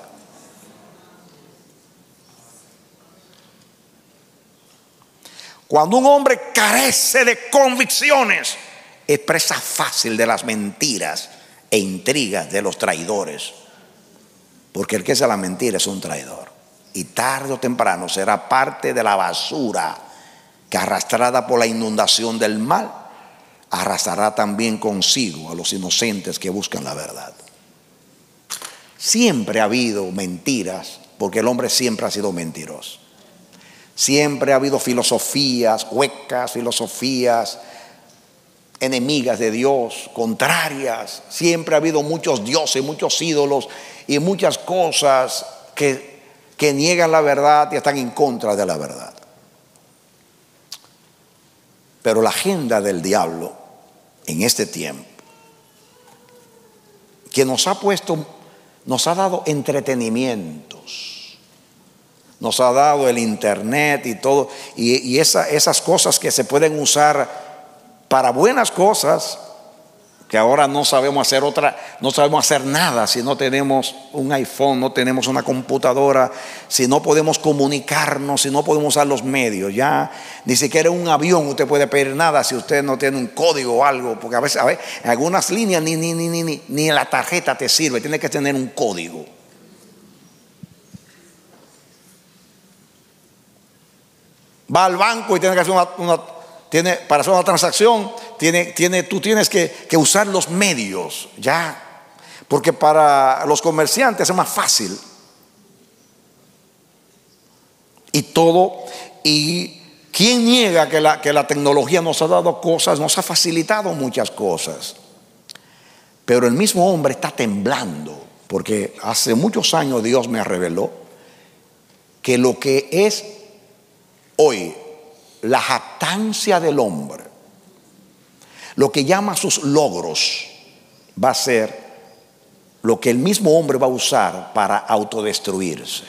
Cuando un hombre carece de convicciones, es presa fácil de las mentiras e intrigas de los traidores. Porque el que hace la mentira es un traidor. Y tarde o temprano será parte de la basura que, arrastrada por la inundación del mal, arrastrará también consigo a los inocentes que buscan la verdad. Siempre ha habido mentiras, porque el hombre siempre ha sido mentiroso. Siempre ha habido filosofías huecas, filosofías enemigas de Dios, contrarias. Siempre ha habido muchos dioses, muchos ídolos y muchas cosas que niegan la verdad y están en contra de la verdad. Pero la agenda del diablo en este tiempo, que nos ha dado entretenimientos, nos ha dado el internet y todo, y esas cosas que se pueden usar para buenas cosas, que ahora no sabemos hacer nada si no tenemos un iPhone, no tenemos una computadora, si no podemos comunicarnos, si no podemos usar los medios. Ya ni siquiera en un avión usted puede pedir nada si usted no tiene un código o algo, porque a veces en algunas líneas ni en la tarjeta te sirve, tiene que tener un código. Va al banco y tiene que hacer para hacer una transacción, tú tienes que usar los medios, ya, porque para los comerciantes es más fácil. Y ¿quién niega que la tecnología nos ha dado cosas, nos ha facilitado muchas cosas? Pero el mismo hombre está temblando, porque hace muchos años Dios me reveló que lo que es hoy la jactancia del hombre, lo que llama sus logros, va a ser lo que el mismo hombre va a usar para autodestruirse.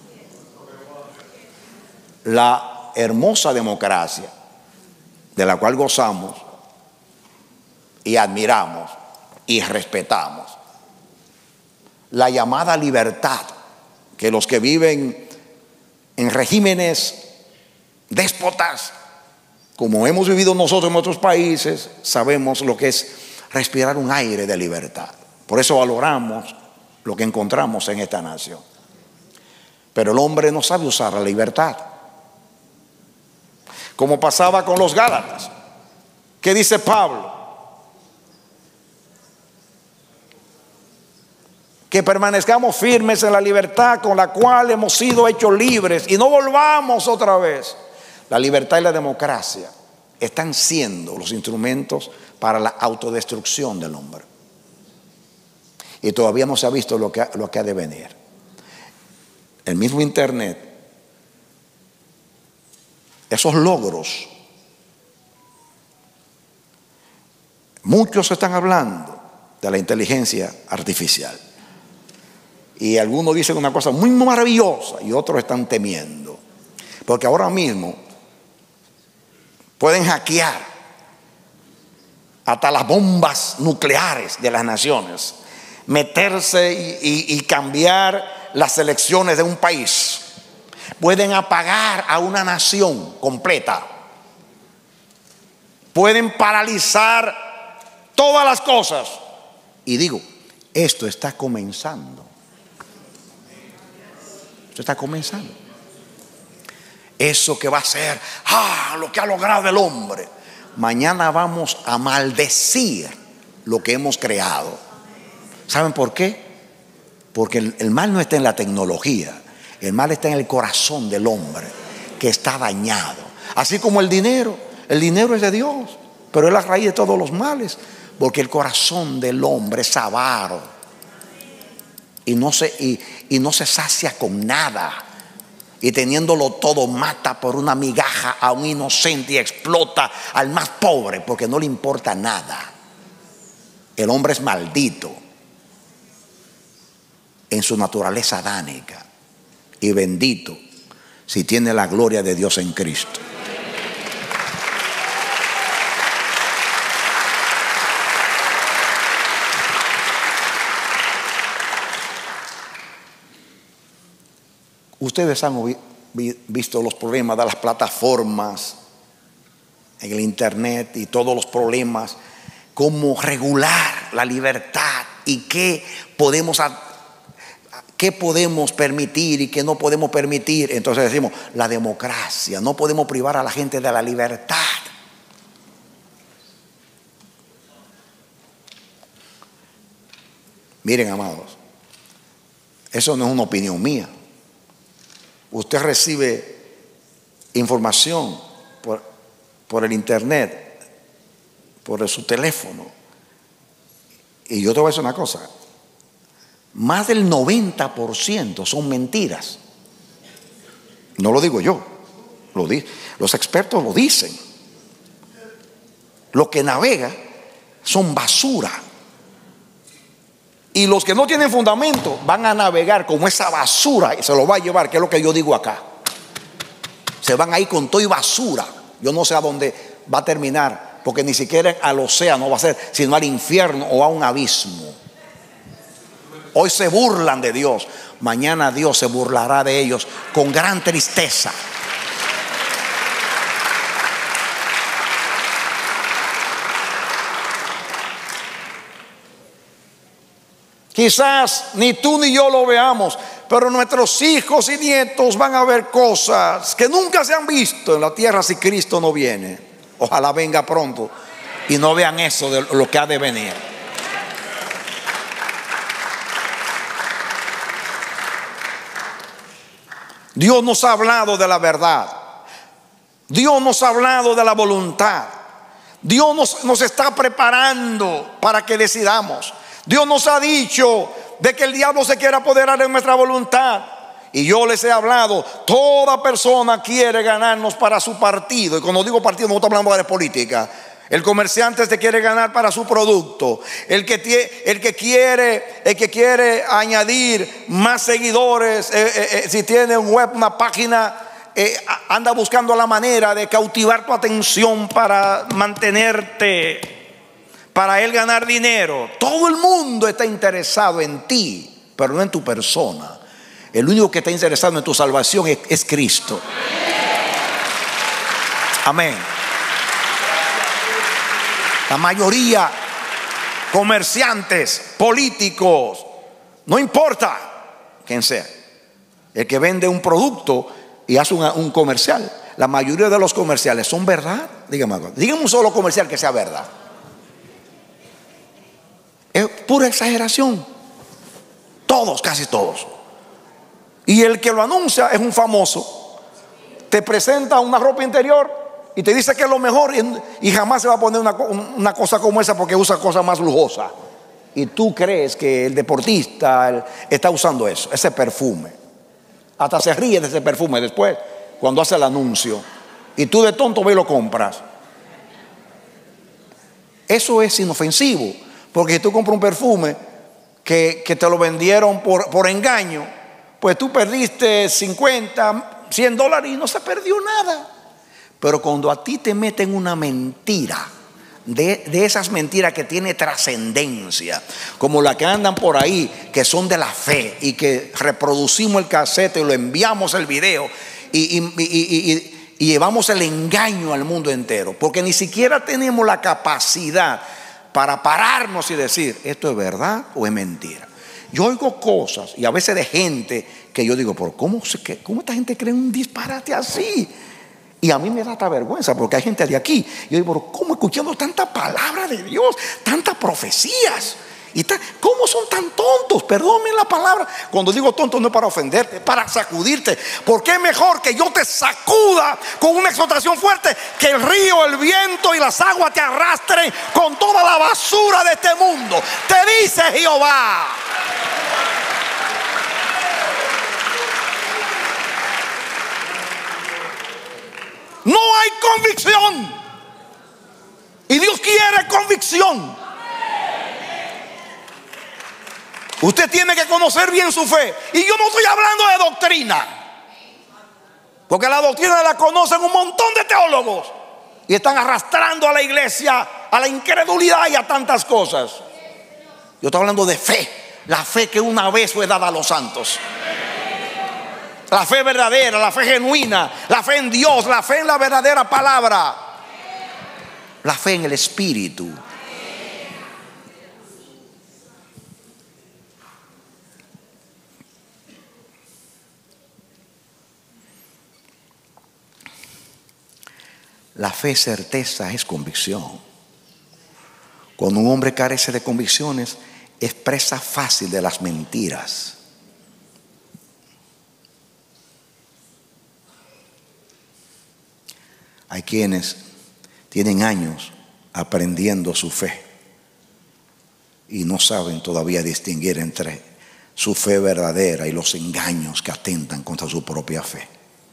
La hermosa democracia de la cual gozamos y admiramos y respetamos, la llamada libertad, que los que viven en regímenes déspotas, como hemos vivido nosotros en nuestros países, sabemos lo que es respirar un aire de libertad. Por eso valoramos lo que encontramos en esta nación. Pero el hombre no sabe usar la libertad, como pasaba con los Gálatas. ¿Qué dice Pablo? Que permanezcamos firmes en la libertad con la cual hemos sido hechos libres y no volvamos otra vez. La libertad y la democracia están siendo los instrumentos para la autodestrucción del hombre. Y todavía no se ha visto lo que ha de venir. El mismo internet, esos logros, muchos están hablando de la inteligencia artificial. Y algunos dicen una cosa muy maravillosa y otros están temiendo. Porque ahora mismo pueden hackear hasta las bombas nucleares de las naciones, meterse y cambiar las elecciones de un país. Pueden apagar a una nación completa. Pueden paralizar todas las cosas. Y digo, esto está comenzando. Esto está comenzando. Eso que va a ser lo que ha logrado el hombre. Mañana vamos a maldecir lo que hemos creado. ¿Saben por qué? Porque el mal no está en la tecnología. El mal está en el corazón del hombre, que está dañado. Así como el dinero es de Dios, pero es la raíz de todos los males. Porque el corazón del hombre es avaro y no se sacia con nada. y teniéndolo todo mata por una migaja a un inocente y explota al más pobre porque no le importa nada. El hombre es maldito en su naturaleza adánica y bendito si tiene la gloria de Dios en Cristo. Ustedes han visto los problemas de las plataformas en el internet y todos los problemas, cómo regular la libertad y qué podemos permitir y qué no podemos permitir. Entonces decimos, la democracia, no podemos privar a la gente de la libertad. Miren, amados, eso no es una opinión mía. Usted recibe información por el internet, por su teléfono. Y yo te voy a decir una cosa. Más del 90% son mentiras. No lo digo yo. Los expertos lo dicen. Lo que navega son basura. Y los que no tienen fundamento van a navegar como esa basura y se lo va a llevar, que es lo que yo digo acá. Se van a ir con todo y basura. Yo no sé a dónde va a terminar, porque ni siquiera al océano va a ser, sino al infierno o a un abismo. Hoy se burlan de Dios, mañana Dios se burlará de ellos con gran tristeza. Quizás ni tú ni yo lo veamos, pero nuestros hijos y nietos van a ver cosas que nunca se han visto en la tierra si Cristo no viene. Ojalá venga pronto y no vean eso de lo que ha de venir. Dios nos ha hablado de la verdad. Dios nos ha hablado de la voluntad. Dios nos está preparando para que decidamos. Dios nos ha dicho de que el diablo se quiere apoderar de nuestra voluntad. Y yo les he hablado, toda persona quiere ganarnos para su partido. Y cuando digo partido no estoy hablando de política. El comerciante se quiere ganar para su producto. El que quiere añadir más seguidores, si tiene un web, una página, anda buscando la manera de cautivar tu atención para mantenerte, para él ganar dinero. Todo el mundo está interesado en ti, pero no en tu persona. El único que está interesado en tu salvación es Cristo. Amén. La mayoría, comerciantes, políticos, no importa quién sea, el que vende un producto y hace un comercial, la mayoría de los comerciales son verdad. Dígame un solo comercial que sea verdad. Es pura exageración. Todos, casi todos. Y el que lo anuncia es un famoso. Te presenta una ropa interior y te dice que es lo mejor, y jamás se va a poner una cosa como esa porque usa cosas más lujosas. Y tú crees que el deportista está usando eso, ese perfume. Hasta se ríe de ese perfume después cuando hace el anuncio. Y tú de tonto ve y lo compras. Eso es inofensivo. Porque si tú compras un perfume que te lo vendieron por engaño, pues tú perdiste $50, $100 y no se perdió nada. Pero cuando a ti te meten una mentira, de esas mentiras que tiene trascendencia, como la que andan por ahí, que son de la fe, y que reproducimos el cassette y lo enviamos el video y llevamos el engaño al mundo entero, porque ni siquiera tenemos la capacidad para pararnos y decir, ¿esto es verdad o es mentira? Yo oigo cosas y a veces de gente que yo digo, ¿por cómo esta gente cree un disparate así? Y a mí me da esta vergüenza porque hay gente de aquí. Yo digo, ¿cómo escuchando tanta palabra de Dios, tantas profecías? ¿Cómo son tan tontos? Perdónme la palabra. Cuando digo tonto no es para ofenderte, es para sacudirte. Porque es mejor que yo te sacuda con una exhortación fuerte, que el río, el viento y las aguas te arrastren con toda la basura de este mundo. Te dice Jehová. no hay convicción. Y Dios quiere convicción. Usted tiene que conocer bien su fe. Y yo no estoy hablando de doctrina, porque la doctrina la conocen un montón de teólogos y están arrastrando a la iglesia a la incredulidad y a tantas cosas. Yo estoy hablando de fe, la fe que una vez fue dada a los santos. La fe verdadera, la fe genuina, la fe en Dios, la fe en la verdadera palabra, la fe en el Espíritu. La fe certeza es convicción. Cuando un hombre carece de convicciones, es presa fácil de las mentiras. Hay quienes tienen años aprendiendo su fe y no saben todavía distinguir entre su fe verdadera y los engaños que atentan contra su propia fe.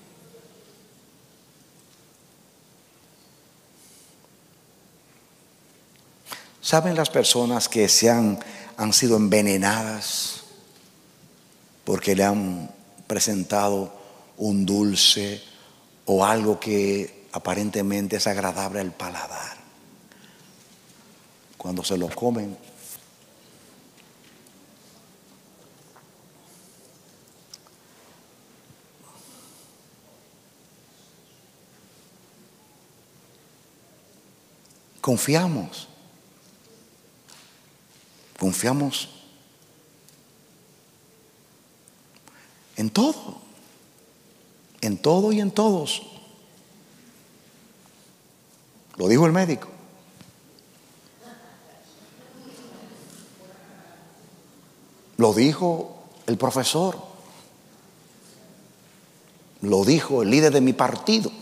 ¿Saben las personas que han sido envenenadas porque le han presentado un dulce o algo que aparentemente es agradable al paladar? Cuando se lo comen, confiamos en todo y en todos. Lo dijo el médico. Lo dijo el profesor. Lo dijo el líder de mi partido.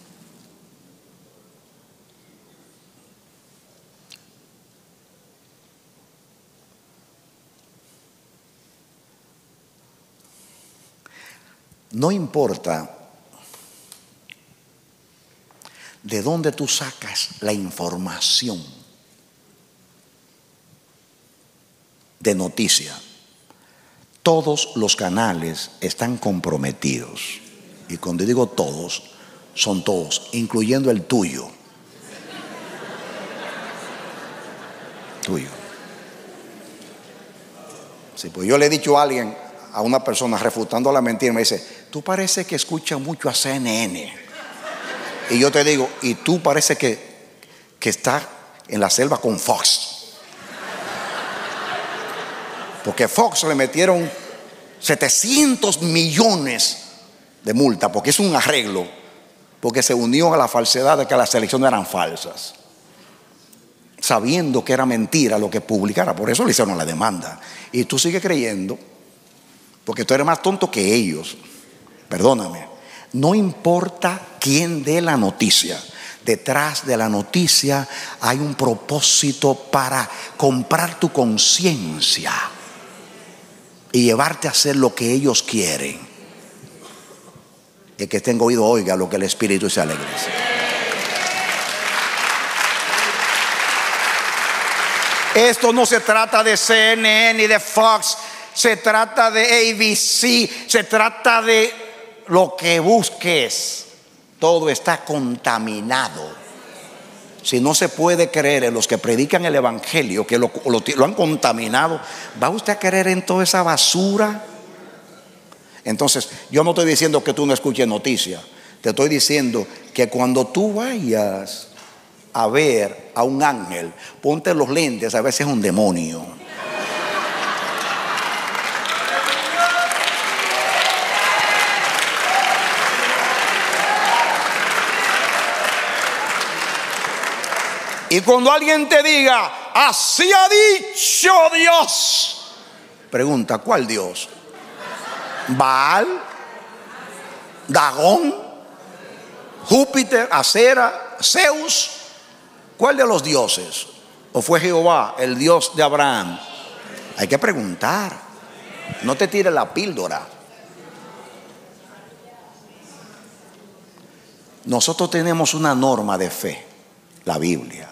No importa de dónde tú sacas la información de noticia, todos los canales están comprometidos. Y cuando digo todos, son todos, incluyendo el tuyo. Sí, pues yo le he dicho a alguien, a una persona refutando la mentira, me dice: tú parece que escuchas mucho a CNN. Y yo te digo: y tú parece que estás en la selva con Fox. Porque Fox le metieron 700 millones de multa, porque es un arreglo, porque se unió a la falsedad de que las elecciones eran falsas, sabiendo que era mentira lo que publicara. Por eso le hicieron la demanda. Y tú sigues creyendo, porque tú eres más tonto que ellos. Perdóname. No importa quién dé la noticia, detrás de la noticia hay un propósito para comprar tu conciencia y llevarte a hacer lo que ellos quieren. El que tenga oído oiga lo que el Espíritu dice a la iglesia. Esto no se trata de CNN ni de Fox, se trata de ABC, se trata de lo que busques. Todo está contaminado. Si no se puede creer en los que predican el evangelio, que lo han contaminado, ¿va usted a creer en toda esa basura? Entonces, yo no estoy diciendo que tú no escuches noticias. Te estoy diciendo que cuando tú vayas a ver a un ángel, ponte los lentes, a veces es un demonio. Y cuando alguien te diga: así ha dicho Dios, pregunta: ¿cuál Dios? ¿Baal? ¿Dagón? ¿Júpiter? ¿Acera? ¿Zeus? ¿Cuál de los dioses? ¿O fue Jehová, el Dios de Abraham? Hay que preguntar. No te tires la píldora. Nosotros tenemos una norma de fe, la Biblia.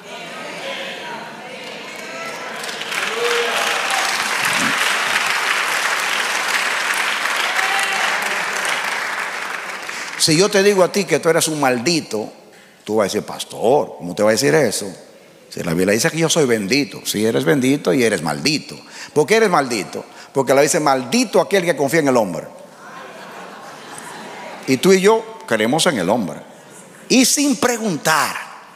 Si yo te digo a ti que tú eres un maldito, tú vas a decir, pastor, ¿cómo te va a decir eso? Si la Biblia dice que yo soy bendito. Si eres bendito y eres maldito. ¿Por qué eres maldito? Porque la Biblia dice, maldito aquel que confía en el hombre. Y tú y yo creemos en el hombre. Y sin preguntar,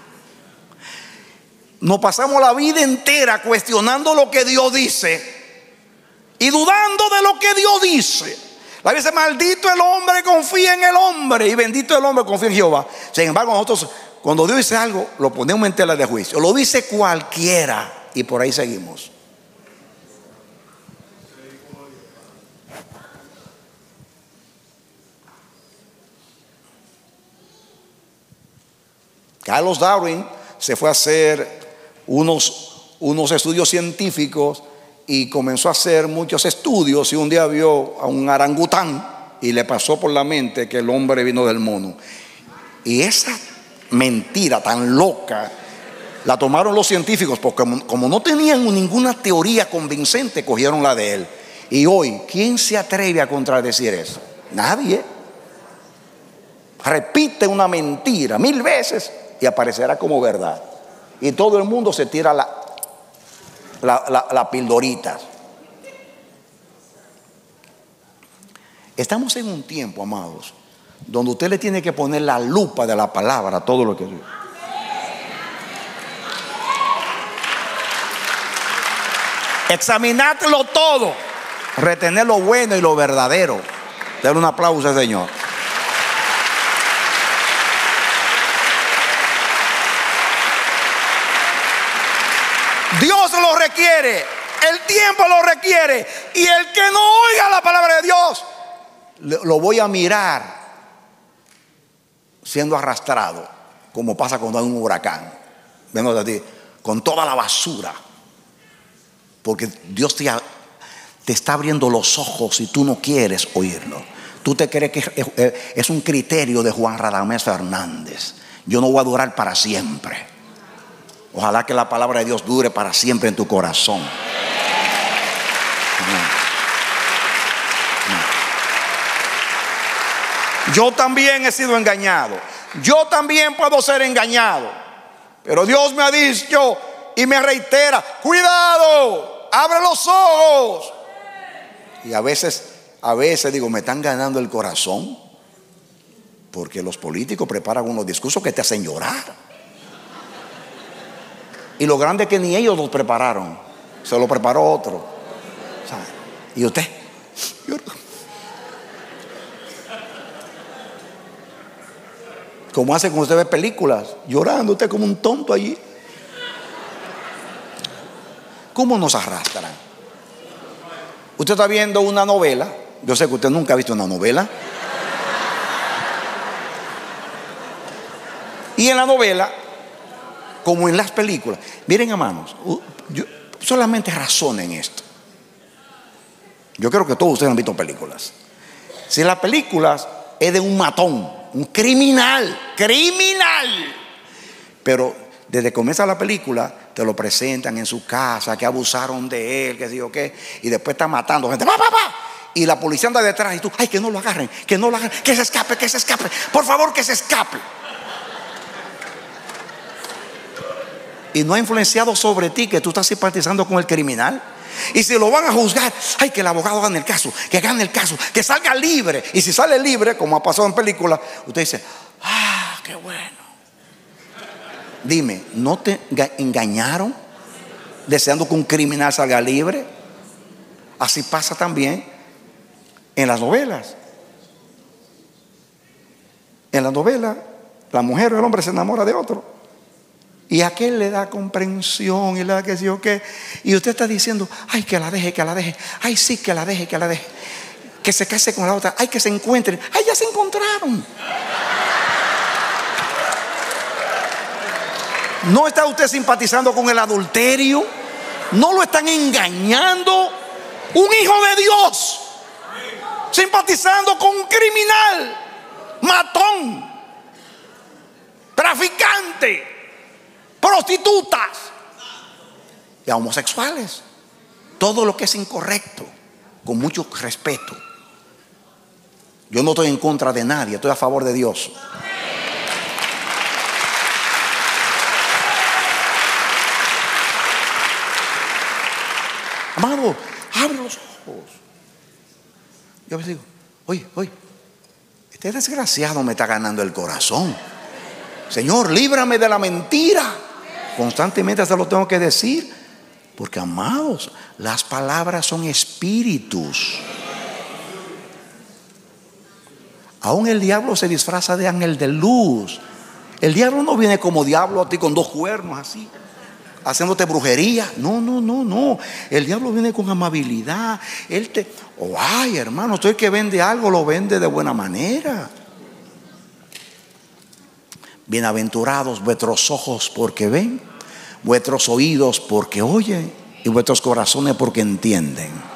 nos pasamos la vida entera cuestionando lo que Dios dice y dudando de lo que Dios dice. La Biblia dice, maldito el hombre confía en el hombre y bendito el hombre confía en Jehová. Sin embargo, nosotros, cuando Dios dice algo, lo ponemos en tela de juicio. Lo dice cualquiera y por ahí seguimos. Carlos Darwin se fue a hacer unos estudios científicos y comenzó a hacer muchos estudios, y un día vio a un orangután y le pasó por la mente que el hombre vino del mono. Y esa mentira tan loca la tomaron los científicos, porque como no tenían ninguna teoría convincente, cogieron la de él. Y hoy, ¿quién se atreve a contradecir eso? Nadie. Repite una mentira 1000 veces y aparecerá como verdad. Y todo el mundo se tira la pildorita. Estamos en un tiempo, amados, donde usted le tiene que poner la lupa de la palabra a todo lo que dice. Examinarlo todo, retener lo bueno y lo verdadero. Dale un aplauso al Señor. Dios lo requiere, el tiempo lo requiere, y el que no oiga la palabra de Dios, lo voy a mirar siendo arrastrado, como pasa cuando hay un huracán. Vengo de ti con toda la basura, porque Dios te está abriendo los ojos y tú no quieres oírlo. Tú te crees que es un criterio de Juan Radamés Fernández. Yo no voy a durar para siempre. Ojalá que la palabra de Dios dure para siempre en tu corazón. Yo también he sido engañado. Yo también puedo ser engañado. Pero Dios me ha dicho y me reitera, cuidado, abre los ojos. Y a veces digo, me están ganando el corazón, porque los políticos preparan unos discursos que te hacen llorar. Y lo grande es que ni ellos los prepararon, se lo preparó otro. ¿Sabe? Y usted como hace cuando usted ve películas, llorando usted como un tonto allí. ¿Cómo nos arrastran? Usted está viendo una novela. Yo sé que usted nunca ha visto una novela. Y en la novela, como en las películas, miren, hermanos, yo solamente razonen esto. Yo creo que todos ustedes han visto películas. Si la película es de un matón, un criminal, pero desde que comienza la película te lo presentan en su casa, que abusaron de él, que sí o qué, y después está matando gente, y la policía anda detrás y tú, ay, que no lo agarren, que se escape, por favor, que se escape. Y no ha influenciado sobre ti que tú estás simpatizando con el criminal. Y si lo van a juzgar, ay, que el abogado gane el caso, que salga libre. Y si sale libre, como ha pasado en películas, usted dice, ah, qué bueno. Dime, ¿no te engañaron deseando que un criminal salga libre? Así pasa también en las novelas. En la novela, la mujer o el hombre se enamora de otro. Y aquel le da comprensión y le da que sí o qué. Y usted está diciendo, ay, que la deje. Ay, sí, que la deje. Que se case con la otra. Ay, que se encuentren. Ay, ya se encontraron. ¿No está usted simpatizando con el adulterio? ¿No lo están engañando? Un hijo de Dios simpatizando con un criminal, matón. traficantes, prostitutas y a homosexuales. Todo lo que es incorrecto, con mucho respeto. Yo no estoy en contra de nadie, estoy a favor de Dios. Amado, abre los ojos. Yo les digo, oye, este desgraciado me está ganando el corazón. Señor, líbrame de la mentira. Constantemente se lo tengo que decir. Porque, amados, las palabras son espíritus. Aún el diablo se disfraza de ángel de luz. El diablo no viene como diablo a ti con 2 cuernos así, haciéndote brujería. No. El diablo viene con amabilidad. Él te, ay, hermano, usted que vende algo lo vende de buena manera. Bienaventurados vuestros ojos porque ven, vuestros oídos porque oyen y vuestros corazones porque entienden.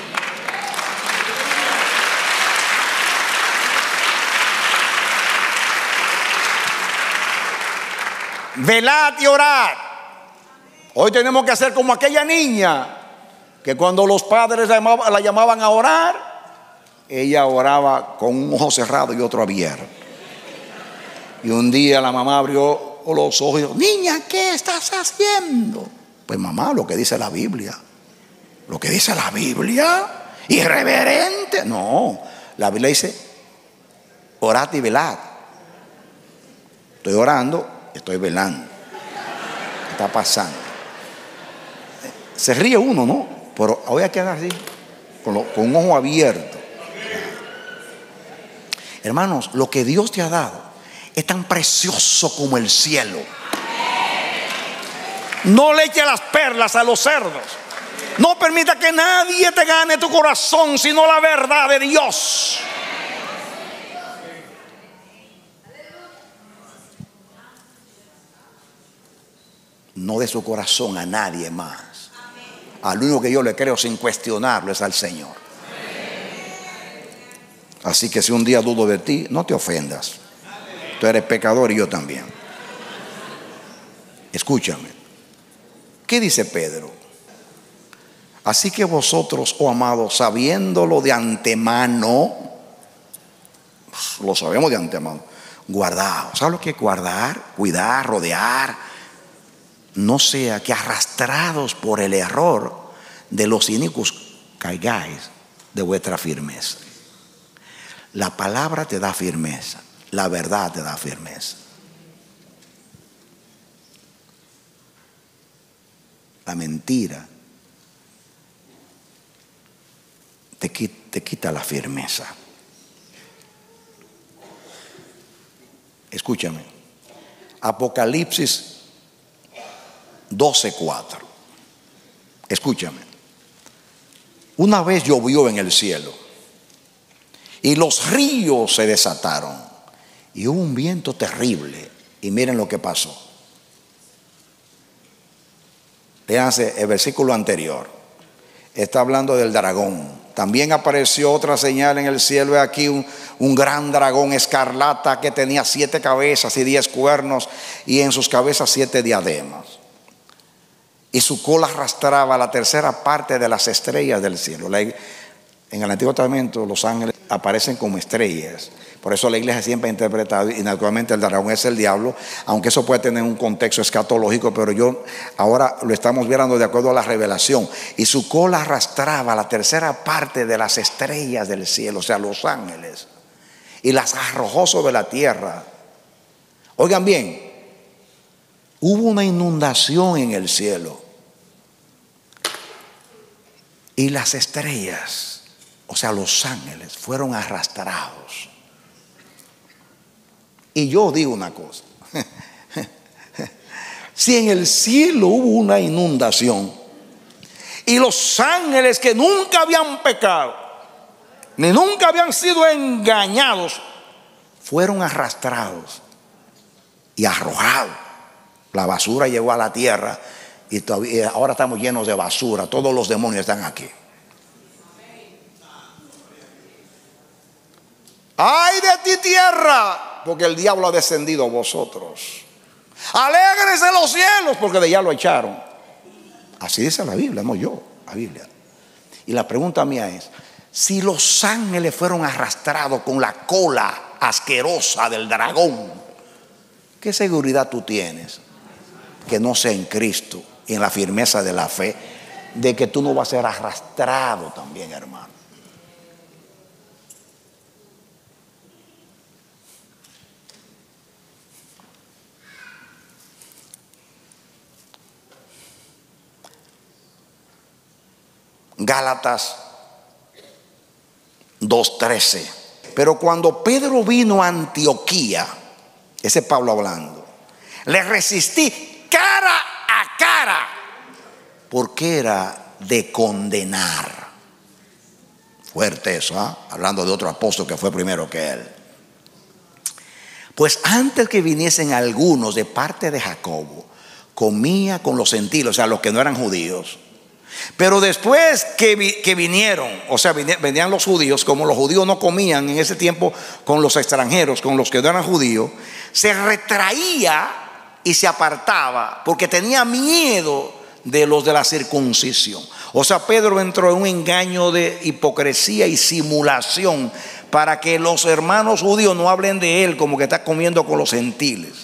Velad y orad. Hoy tenemos que hacer como aquella niña que cuando los padres la llamaban a orar, ella oraba con un ojo cerrado y otro abierto. Y un día la mamá abrió los ojos y dijo, niña, ¿qué estás haciendo? Pues mamá, lo que dice la Biblia. Lo que dice la Biblia, irreverente. No, la Biblia dice, orad y velad. Estoy orando, estoy velando. ¿Qué está pasando? Se ríe uno, ¿no? Pero voy a quedar así, con un ojo abierto. Hermanos, lo que Dios te ha dado es tan precioso como el cielo. No le eche las perlas a los cerdos. No permita que nadie te gane tu corazón, sino la verdad de Dios. No de su corazón a nadie más. Al único que yo le creo sin cuestionarlo es al Señor. Así que si un día dudo de ti, no te ofendas. Tú eres pecador y yo también. Escúchame. ¿Qué dice Pedro? Así que vosotros, oh amados, sabiéndolo de antemano, lo sabemos de antemano, guardaos. ¿Sabes lo que es guardar? Cuidar, rodear. No sea que arrastrados por el error de los inicuos caigáis de vuestra firmeza. La palabra te da firmeza, la verdad te da firmeza. La mentira te quita la firmeza. Escúchame. Apocalipsis 12:4. Escúchame. Una vez llovió en el cielo y los ríos se desataron y hubo un viento terrible. Y miren lo que pasó. Léanse el versículo anterior. Está hablando del dragón. También apareció otra señal en el cielo. He aquí un gran dragón escarlata que tenía 7 cabezas y 10 cuernos y en sus cabezas 7 diademas. Y su cola arrastraba la tercera parte de las estrellas del cielo. En el Antiguo Testamento los ángeles aparecen como estrellas. Por eso la iglesia siempre ha interpretado, y naturalmente el dragón es el diablo, aunque eso puede tener un contexto escatológico, pero yo ahora lo estamos viendo de acuerdo a la revelación. Y su cola arrastraba la tercera parte de las estrellas del cielo, o sea, los ángeles, y las arrojó sobre la tierra. Oigan bien, hubo una inundación en el cielo y las estrellas, o sea, los ángeles, fueron arrastrados. Y yo digo una cosa. Si en el cielo hubo una inundación y los ángeles que nunca habían pecado ni nunca habían sido engañados fueron arrastrados y arrojados, la basura llegó a la tierra y ahora estamos llenos de basura. Todos los demonios están aquí. ¡Ay de ti, tierra! porque el diablo ha descendido a vosotros. Alégrense los cielos, porque de allá lo echaron. Así dice la Biblia, no yo, la Biblia. Y la pregunta mía es: si los ángeles fueron arrastrados con la cola asquerosa del dragón, ¿qué seguridad tú tienes que no sea en Cristo y en la firmeza de la fe, de que tú no vas a ser arrastrado también, hermano? Gálatas 2:13. Pero cuando Pedro vino a Antioquía, ese es Pablo hablando, le resistí cara a cara, porque era de condenar. Fuerte eso, ¿eh? Hablando de otro apóstol que fue primero que él. Pues antes que viniesen algunos de parte de Jacobo, comía con los gentiles, o sea, los que no eran judíos. Pero después que vinieron, o sea, venían los judíos, como los judíos no comían en ese tiempo con los extranjeros, con los que no eran judíos, se retraía y se apartaba porque tenía miedo de los de la circuncisión. O sea, Pedro entró en un engaño de hipocresía y simulación para que los hermanos judíos no hablen de él como que está comiendo con los gentiles.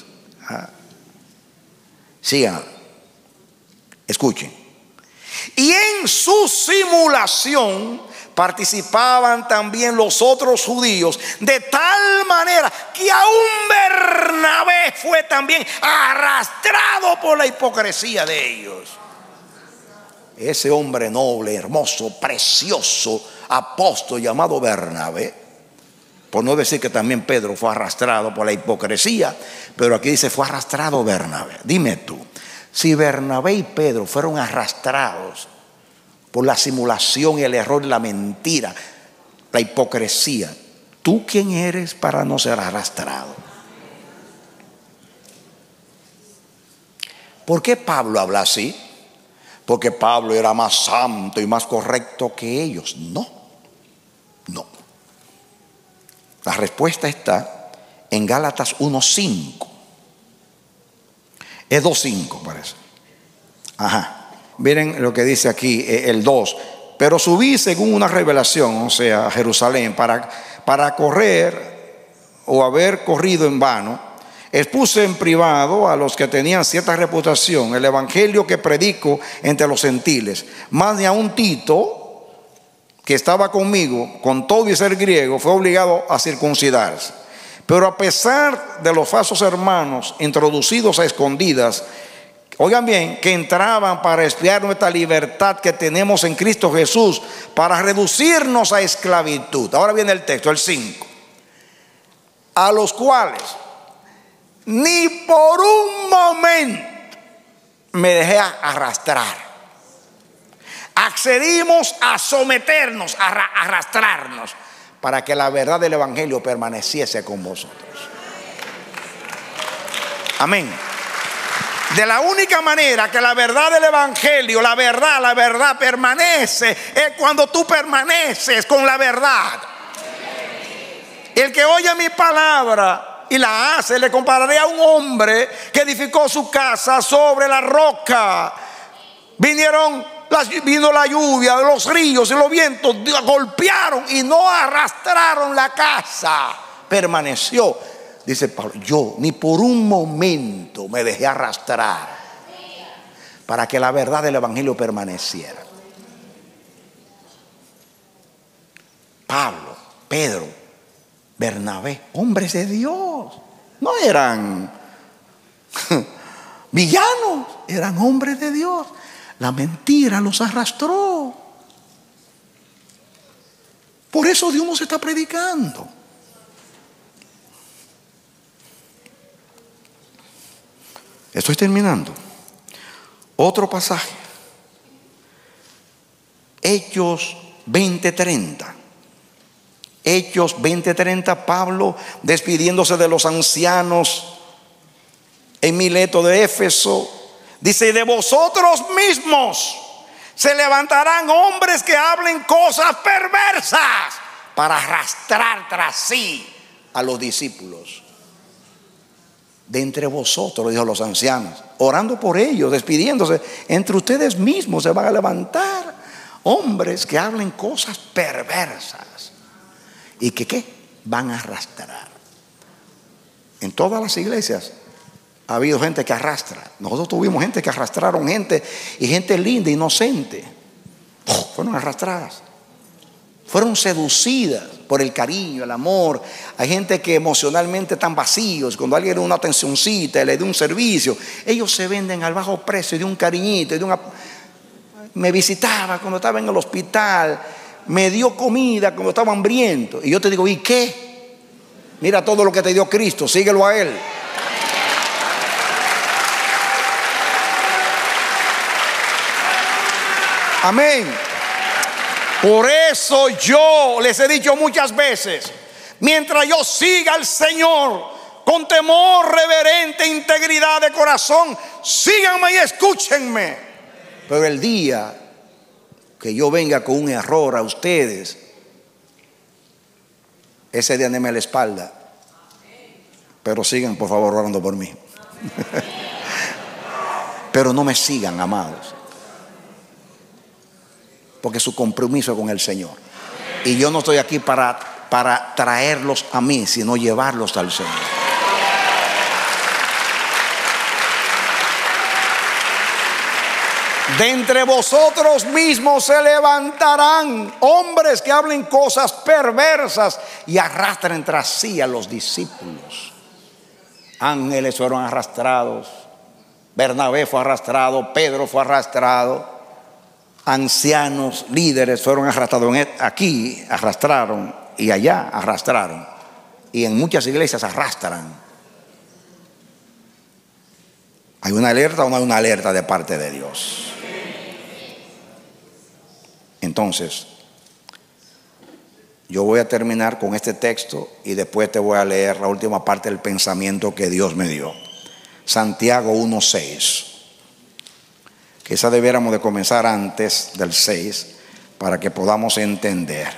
Sigan, escuchen. Y en su simulación participaban también los otros judíos, de tal manera que aún Bernabé fue también arrastrado por la hipocresía de ellos. Ese hombre noble, hermoso, precioso apóstol llamado Bernabé, por no decir que también Pedro fue arrastrado por la hipocresía, pero aquí dice fue arrastrado Bernabé. Dime tú, si Bernabé y Pedro fueron arrastrados por la simulación y el error y la mentira, la hipocresía, ¿tú quién eres para no ser arrastrado? ¿Por qué Pablo habla así? ¿Porque Pablo era más santo y más correcto que ellos? No, no. La respuesta está en Gálatas 1:5. Es 2:5 parece. Miren lo que dice aquí el 2. Pero subí según una revelación, o sea, a Jerusalén, para correr o haber corrido en vano. Expuse en privado a los que tenían cierta reputación el evangelio que predico entre los gentiles. Más de aún Tito, que estaba conmigo, con todo y ser griego, fue obligado a circuncidarse. Pero a pesar de los falsos hermanos introducidos a escondidas, oigan bien, que entraban para espiar nuestra libertad que tenemos en Cristo Jesús, para reducirnos a esclavitud. Ahora viene el texto, el 5. A los cuales ni por un momento me dejé arrastrar. Accedimos a someternos, a arrastrarnos, para que la verdad del evangelio permaneciese con vosotros. Amén. De la única manera que la verdad del evangelio, la verdad permanece, es cuando tú permaneces con la verdad. El que oye mi palabra y la hace, le compararé a un hombre que edificó su casa sobre la roca. Vino la lluvia, los ríos y los vientos golpearon y no arrastraron la casa, permaneció. Dice Pablo, yo ni por un momento me dejé arrastrar para que la verdad del evangelio permaneciera. Pablo, Pedro, Bernabé, hombres de Dios, no eran villanos, eran hombres de Dios. La mentira los arrastró. Por eso Dios nos está predicando. Estoy terminando. Otro pasaje. Hechos 20:30. Hechos 20:30, Pablo despidiéndose de los ancianos en Mileto de Éfeso, dice: de vosotros mismos se levantarán hombres que hablen cosas perversas para arrastrar tras sí a los discípulos. de entre vosotros, dijo los ancianos, orando por ellos, despidiéndose, entre ustedes mismos se van a levantar hombres que hablen cosas perversas y que ¿qué? Van a arrastrar. En todas las iglesias ha habido gente que arrastra. Nosotros tuvimos gente que arrastraron gente, y gente linda, inocente, fueron arrastradas, fueron seducidas por el cariño, el amor. Hay gente que emocionalmente están vacíos. Cuando alguien le da una atencioncita, le da un servicio, ellos se venden al bajo precio de un cariñito, me visitaba cuando estaba en el hospital, me dio comida cuando estaba hambriento. Y yo te digo, ¿y qué? Mira todo lo que te dio Cristo, síguelo a Él. Amén. Por eso yo les he dicho muchas veces, mientras yo siga al Señor con temor reverente, integridad de corazón, síganme y escúchenme. Pero el día que yo venga con un error a ustedes, ese día denme la espalda. Pero sigan por favor orando por mí. Pero no me sigan, amados, porque su compromiso es con el Señor. Y yo no estoy aquí para traerlos a mí, sino llevarlos al Señor. De entre vosotros mismos se levantarán hombres que hablen cosas perversas y arrastren tras sí a los discípulos. Ángeles fueron arrastrados, Bernabé fue arrastrado, Pedro fue arrastrado, ancianos, líderes fueron arrastrados. Aquí arrastraron y allá arrastraron, y en muchas iglesias arrastran. ¿Hay una alerta o no hay una alerta de parte de Dios? Entonces, yo voy a terminar con este texto y después te voy a leer la última parte del pensamiento que Dios me dio. Santiago 1:6. Quizá debiéramos de comenzar antes del 6 para que podamos entender.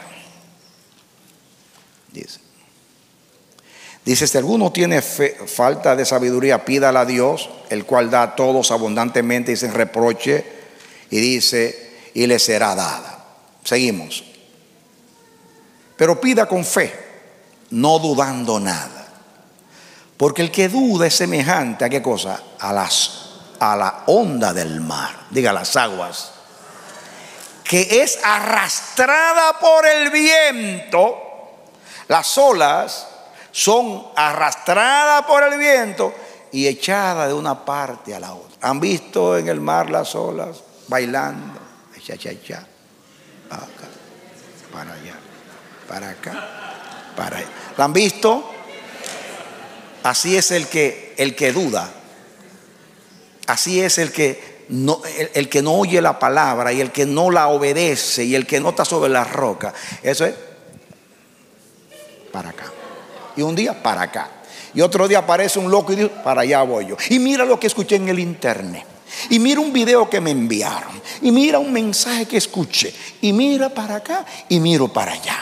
Dice, si alguno tiene falta de sabiduría, pídala a Dios, el cual da a todos abundantemente y sin reproche, y dice, y le será dada. Seguimos. Pero pida con fe, no dudando nada, porque el que duda es semejante a ¿qué cosa? A la onda del mar, diga las aguas, que es arrastrada por el viento. Las olas son arrastradas por el viento y echadas de una parte a la otra. ¿Han visto en el mar las olas bailando? Cha, cha, cha. Acá, para allá, para acá, para allá. ¿La han visto? Así es el que duda. Así es el que no oye la palabra y el que no la obedece y el que no está sobre la roca. Eso es para acá. Y un día para acá. Y otro día aparece un loco y dice, para allá voy yo. Y mira lo que escuché en el internet. Y mira un video que me enviaron. Y mira un mensaje que escuché. Y mira para acá y miro para allá.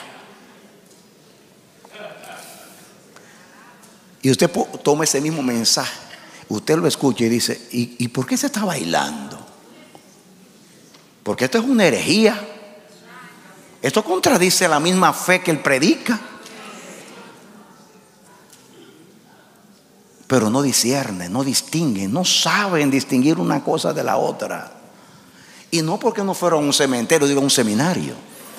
Y usted toma ese mismo mensaje, usted lo escucha y dice, ¿y por qué se está bailando? Porque esto es una herejía. Esto contradice la misma fe que él predica. Pero no disciernen, no distinguen, no saben distinguir una cosa de la otra. Y no porque no fuera un cementerio, digo un seminario.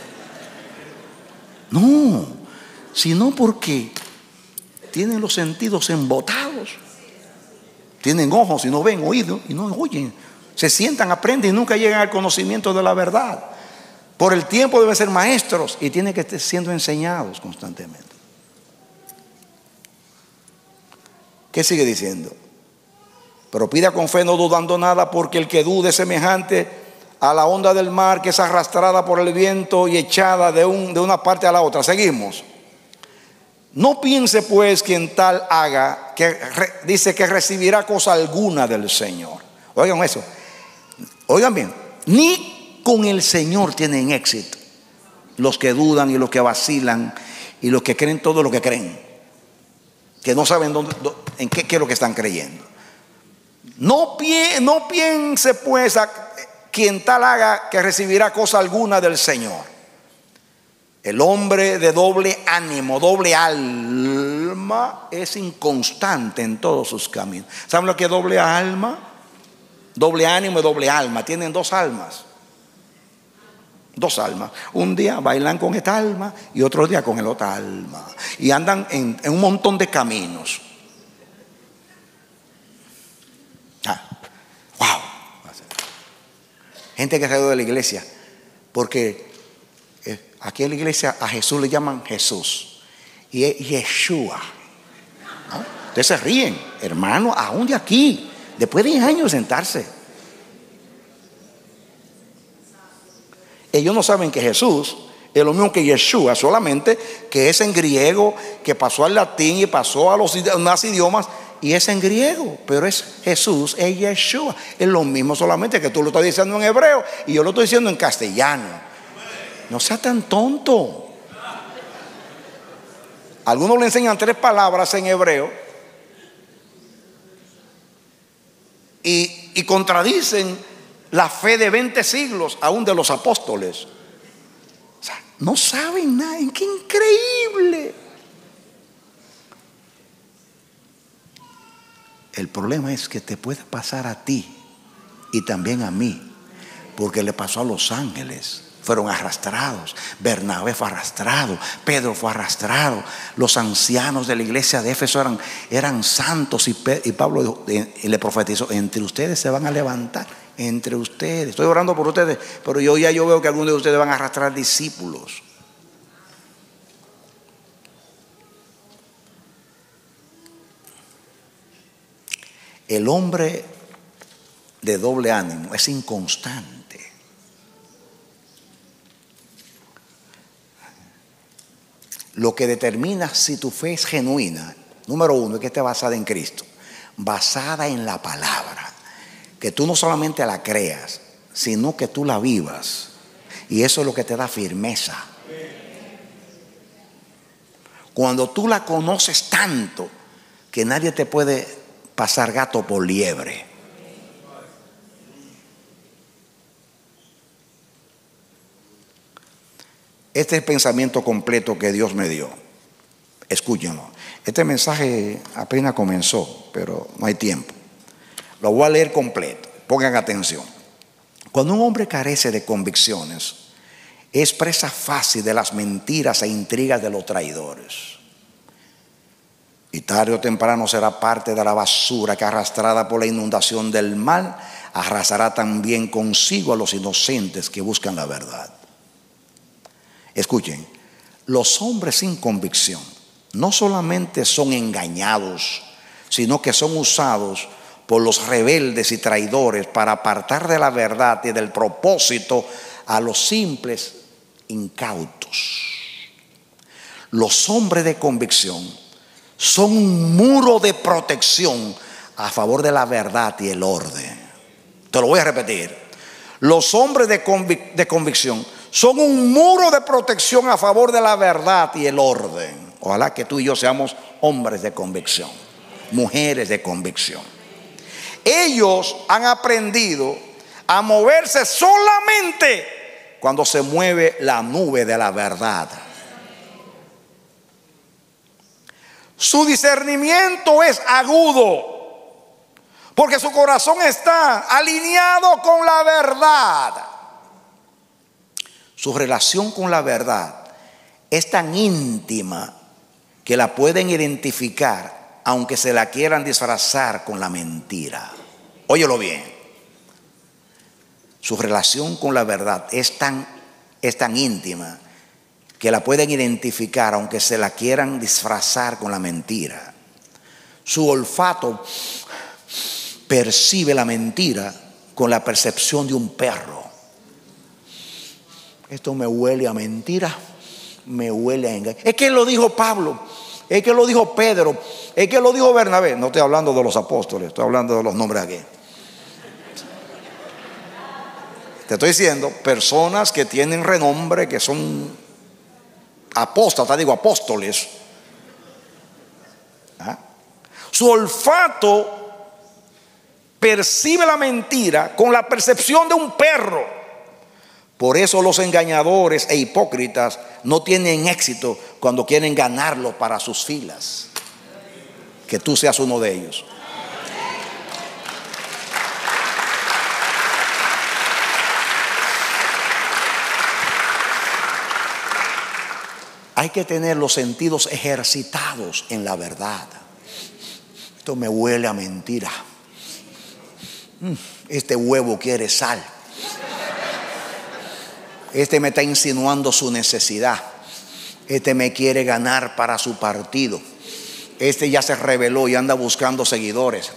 No, sino porque tienen los sentidos embotados. Tienen ojos y no ven, oídos y no oyen. Se sientan, aprenden y nunca llegan al conocimiento de la verdad. Por el tiempo deben ser maestros y tienen que estar siendo enseñados constantemente. ¿Qué sigue diciendo? Pero pida con fe, no dudando nada, porque el que dude es semejante a la onda del mar que es arrastrada por el viento y echada de una parte a la otra. Seguimos. No piense pues quien tal haga, dice que recibirá cosa alguna del Señor. Oigan eso. Oigan bien. Ni con el Señor tienen éxito los que dudan y los que vacilan y los que creen todo lo que creen, que no saben dónde ¿En qué es lo que están creyendo? No piense pues quien tal haga que recibirá cosa alguna del Señor. El hombre de doble ánimo, doble alma, es inconstante en todos sus caminos. ¿Saben lo que es doble alma? Doble ánimo y doble alma. Tienen dos almas. Dos almas. Un día bailan con esta alma y otro día con el otra alma. Y andan en un montón de caminos. Wow. Gente que salió de la iglesia. Porque aquí en la iglesia a Jesús le llaman Jesús. Y es Yeshua, ¿no? Ustedes se ríen, hermano, aún de aquí, después de 10 años sentarse. Ellos no saben que Jesús es lo mismo que Yeshua, solamente que es en griego, que pasó al latín y pasó a los demás idiomas, y es en griego, pero es Jesús, es Yeshua. Es lo mismo, solamente que tú lo estás diciendo en hebreo y yo lo estoy diciendo en castellano. No sea tan tonto. Algunos le enseñan 3 palabras en hebreo y contradicen la fe de 20 siglos, aún de los apóstoles. O sea, no saben nada. ¡Qué increíble! El problema es que te puede pasar a ti y también a mí, porque le pasó a los ángeles. Fueron arrastrados. Bernabé fue arrastrado. Pedro fue arrastrado. Los ancianos de la iglesia de Éfeso eran santos, y Pablo le profetizó: entre ustedes se van a levantar. Entre ustedes. Estoy orando por ustedes, pero yo veo que algunos de ustedes van a arrastrar discípulos. El hombre de doble ánimo es inconstante. Lo que determina si tu fe es genuina, número 1, es que esté basada en Cristo, basada en la palabra. Que tú no solamente la creas, sino que tú la vivas. Y eso es lo que te da firmeza. Cuando tú la conoces tanto que nadie te puede pasar gato por liebre. Este es el pensamiento completo que Dios me dio. Escúchenlo. Este mensaje apenas comenzó, pero no hay tiempo. Lo voy a leer completo. Pongan atención. Cuando un hombre carece de convicciones, es presa fácil de las mentiras e intrigas de los traidores. Y tarde o temprano será parte de la basura que, arrastrada por la inundación del mal, arrasará también consigo a los inocentes que buscan la verdad. Escuchen, los hombres sin convicción no solamente son engañados, sino que son usados por los rebeldes y traidores para apartar de la verdad y del propósito a los simples incautos. Los hombres de convicción son un muro de protección a favor de la verdad y el orden. Te lo voy a repetir. Los hombres de convicción son un muro de protección a favor de la verdad y el orden. Ojalá que tú y yo seamos hombres de convicción, mujeres de convicción. Ellos han aprendido a moverse solamente cuando se mueve la nube de la verdad. Su discernimiento es agudo, porque su corazón está alineado con la verdad. Su relación con la verdad es tan íntima que la pueden identificar aunque se la quieran disfrazar con la mentira. Óyelo bien. Su relación con la verdad es tan íntima que la pueden identificar aunque se la quieran disfrazar con la mentira. Su olfato percibe la mentira con la percepción de un perro. Esto me huele a mentira, me huele a engaño. Es que lo dijo Pablo, es que lo dijo Pedro, es que lo dijo Bernabé. No estoy hablando de los apóstoles, estoy hablando de los nombres aquí. Te estoy diciendo, personas que tienen renombre, que son apóstoles. Su olfato percibe la mentira con la percepción de un perro. Por eso los engañadores e hipócritas no tienen éxito cuando quieren ganarlo para sus filas. Que tú seas uno de ellos. Hay que tener los sentidos ejercitados en la verdad. Esto me huele a mentira. Este huevo quiere sal. Este me está insinuando su necesidad. Este me quiere ganar para su partido. Este ya se rebeló y anda buscando seguidores.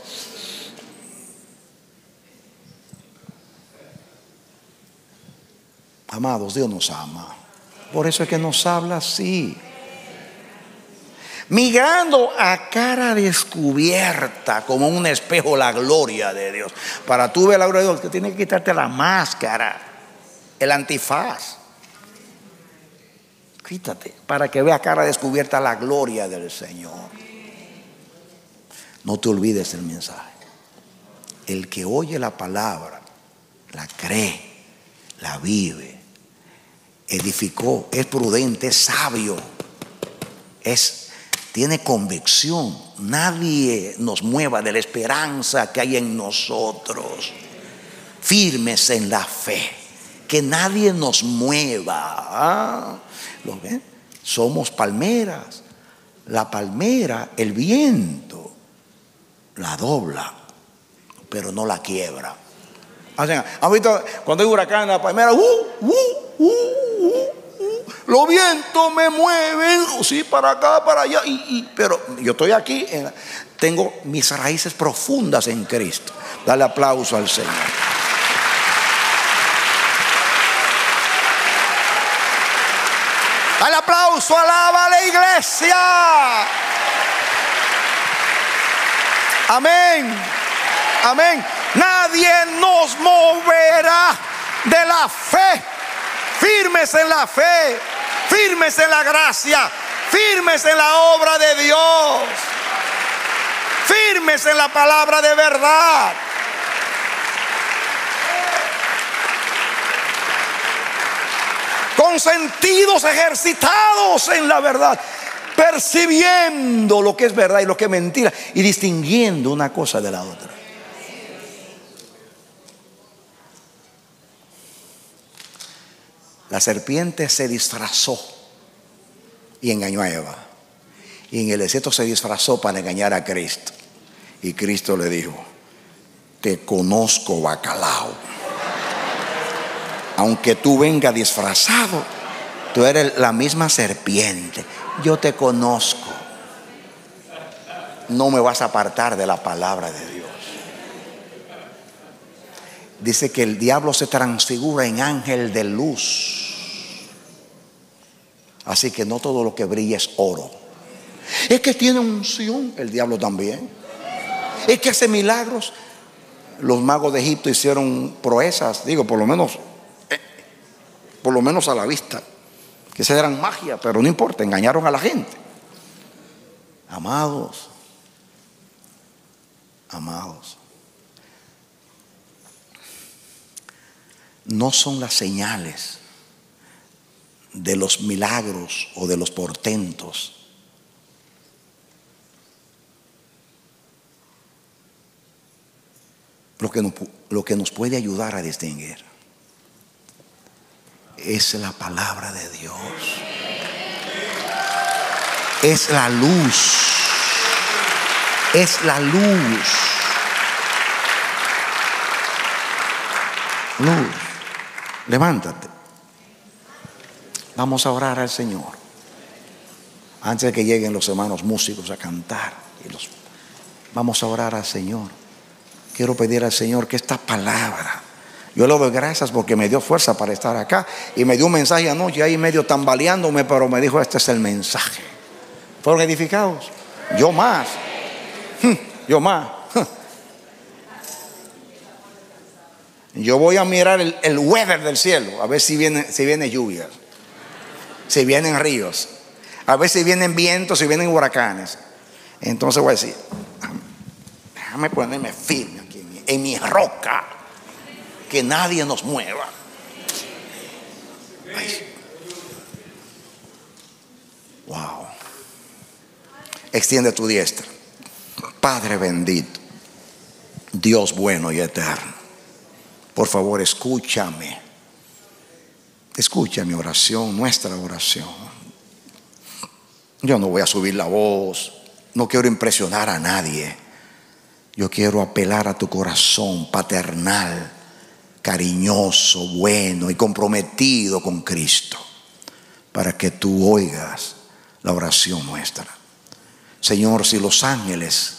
Amados, Dios nos ama. Por eso es que nos habla así. Mirando a cara descubierta como un espejo la gloria de Dios. Para tú ver la gloria de Dios, tienes que quitarte la máscara, el antifaz. Quítate para que vea a cara descubierta la gloria del Señor. No te olvides el mensaje. El que oye la palabra, la cree, la vive, edificó, es prudente, es sabio, tiene convicción. Nadie nos mueva de la esperanza que hay en nosotros. Firmes en la fe. Que nadie nos mueva. ¿Lo ven? Somos palmeras. La palmera, el viento la dobla, pero no la quiebra. O sea, ¿han visto cuando hay huracán en la palmera? Los vientos me mueven, sí, para acá, para allá, pero yo estoy aquí, tengo mis raíces profundas en Cristo. Dale aplauso al Señor. Dale aplauso, alaba a la iglesia. Amén, amén. Nadie nos moverá de la fe. Firmes en la fe, firmes en la gracia, firmes en la obra de Dios, firmes en la palabra de verdad. Con sentidos ejercitados en la verdad, percibiendo lo que es verdad y lo que es mentira y distinguiendo una cosa de la otra. La serpiente se disfrazó y engañó a Eva. Y en el desierto se disfrazó para engañar a Cristo. Y Cristo le dijo: te conozco, bacalao. Aunque tú vengas disfrazado, tú eres la misma serpiente. Yo te conozco. No me vas a apartar de la palabra de Dios. Dice que el diablo se transfigura en ángel de luz. Así que no todo lo que brilla es oro. Es que tiene unción, el diablo también. Es que hace milagros. Los magos de Egipto hicieron proezas, digo, por lo menos a la vista, que se eran magia, pero no importa, engañaron a la gente. Amados, no son las señales de los milagros o de los portentos lo que nos puede ayudar a distinguir. Es la palabra de Dios. Es la luz. Es la luz. Luz. Levántate. Vamos a orar al Señor. Antes de que lleguen los hermanos músicos a cantar. Vamos a orar al Señor. Quiero pedir al Señor que esta palabra, yo le doy gracias porque me dio fuerza para estar acá. Y me dio un mensaje anoche ahí medio tambaleándome, pero me dijo: este es el mensaje. ¿Fueron edificados? Yo más. Yo más. Yo voy a mirar el weather del cielo, a ver si viene lluvia, si vienen ríos, a ver si vienen vientos, si vienen huracanes. Entonces voy a decir: amén. Déjame ponerme firme aquí en mi roca, que nadie nos mueva. Ay. Wow. Extiende tu diestra. Padre bendito, Dios bueno y eterno, por favor escúchame. Escucha mi oración, nuestra oración. Yo no voy a subir la voz, no quiero impresionar a nadie. Yo quiero apelar a tu corazón paternal, cariñoso, bueno y comprometido con Cristo, para que tú oigas la oración nuestra. Señor, si los ángeles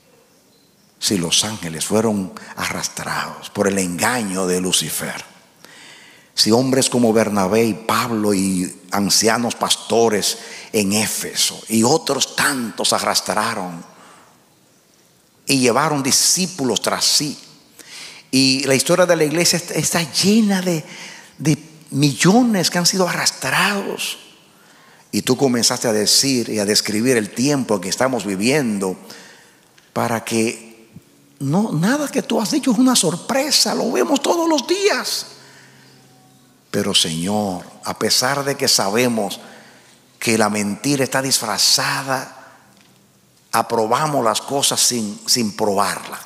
fueron arrastrados por el engaño de Lucifer, si hombres como Bernabé y Pablo y ancianos pastores en Éfeso y otros tantos arrastraron y llevaron discípulos tras sí, y la historia de la iglesia está llena de millones que han sido arrastrados, y tú comenzaste a decir y a describir el tiempo que estamos viviendo, para que nada que tú has dicho es una sorpresa, lo vemos todos los días. Pero Señor, a pesar de que sabemos que la mentira está disfrazada, aprobamos las cosas sin probarla.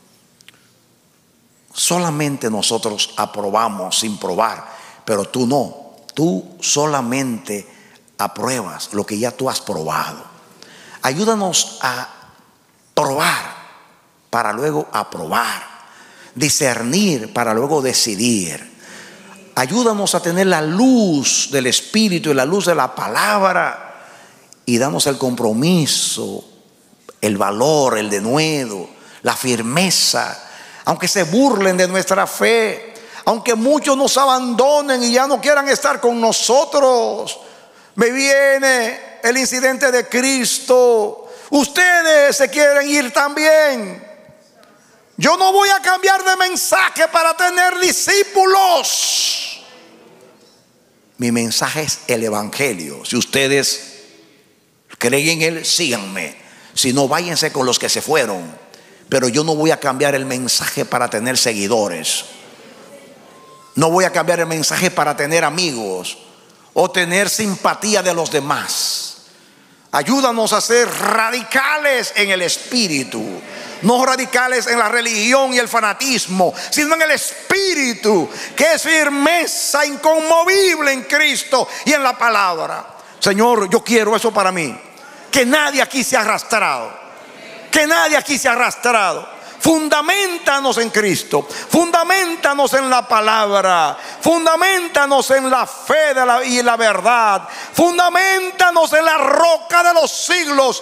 Solamente nosotros aprobamos sin probar, pero tú no. Tú solamente apruebas lo que ya tú has probado. Ayúdanos a probar para luego aprobar, discernir para luego decidir. Ayúdanos a tener la luz del Espíritu y la luz de la palabra, y danos el compromiso, el valor, el denuedo, la firmeza, aunque se burlen de nuestra fe, aunque muchos nos abandonen y ya no quieran estar con nosotros. Me viene el incidente de Cristo, ustedes se quieren ir también. Yo no voy a cambiar de mensaje para tener discípulos. Mi mensaje es el evangelio. Si ustedes creen en él, síganme. Si no, váyanse con los que se fueron. Pero yo no voy a cambiar el mensaje para tener seguidores. No voy a cambiar el mensaje para tener amigos o tener simpatía de los demás. Ayúdanos a ser radicales en el espíritu, no radicales en la religión y el fanatismo, sino en el espíritu, que es firmeza inconmovible en Cristo y en la palabra. Señor, yo quiero eso para mí. Que nadie aquí se ha arrastrado. Que nadie aquí se ha arrastrado. Fundamentanos en Cristo, fundamentanos en la palabra, fundamentanos en la fe y la verdad, fundamentanos en la roca de los siglos.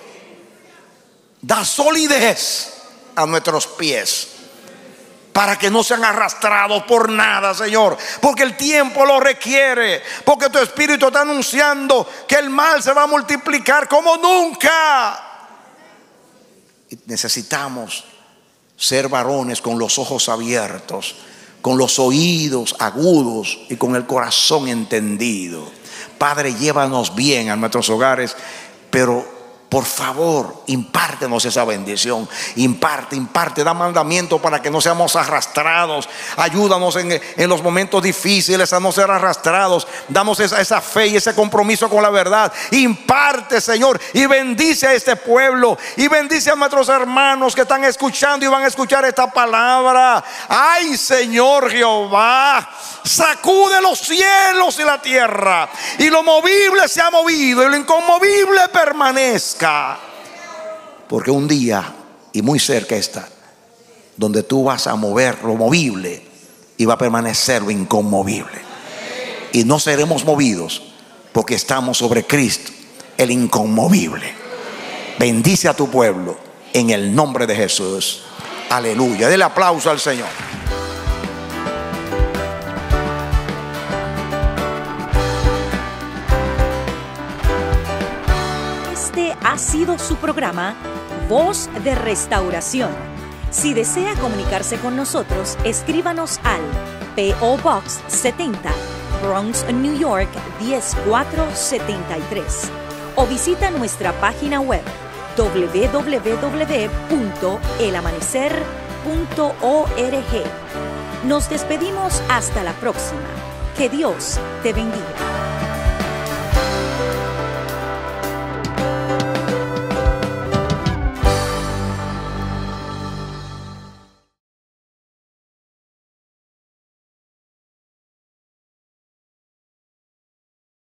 Da solidez a nuestros pies para que no sean arrastrados por nada, Señor, porque el tiempo lo requiere, porque tu Espíritu está anunciando que el mal se va a multiplicar como nunca. Y necesitamos ser varones con los ojos abiertos, con los oídos agudos y con el corazón entendido. Padre, llévanos bien a nuestros hogares, pero por favor, impártenos esa bendición. Imparte, da mandamiento para que no seamos arrastrados. Ayúdanos en los momentos difíciles a no ser arrastrados. Damos esa fe y ese compromiso con la verdad. Imparte, Señor, y bendice a este pueblo, y bendice a nuestros hermanos que están escuchando y van a escuchar esta palabra. Ay, Señor Jehová, sacude los cielos y la tierra, y lo movible se ha movido y lo inconmovible permanezca. Porque un día, y muy cerca está, donde tú vas a mover lo movible y va a permanecer lo inconmovible. Y no seremos movidos porque estamos sobre Cristo, el inconmovible. Bendice a tu pueblo en el nombre de Jesús. Aleluya. Dele aplauso al Señor. Ha sido su programa Voz de Restauración. Si desea comunicarse con nosotros, escríbanos al P.O. Box 70, Bronx, New York 10473, o visita nuestra página web www.elamanecer.org. Nos despedimos hasta la próxima. Que Dios te bendiga.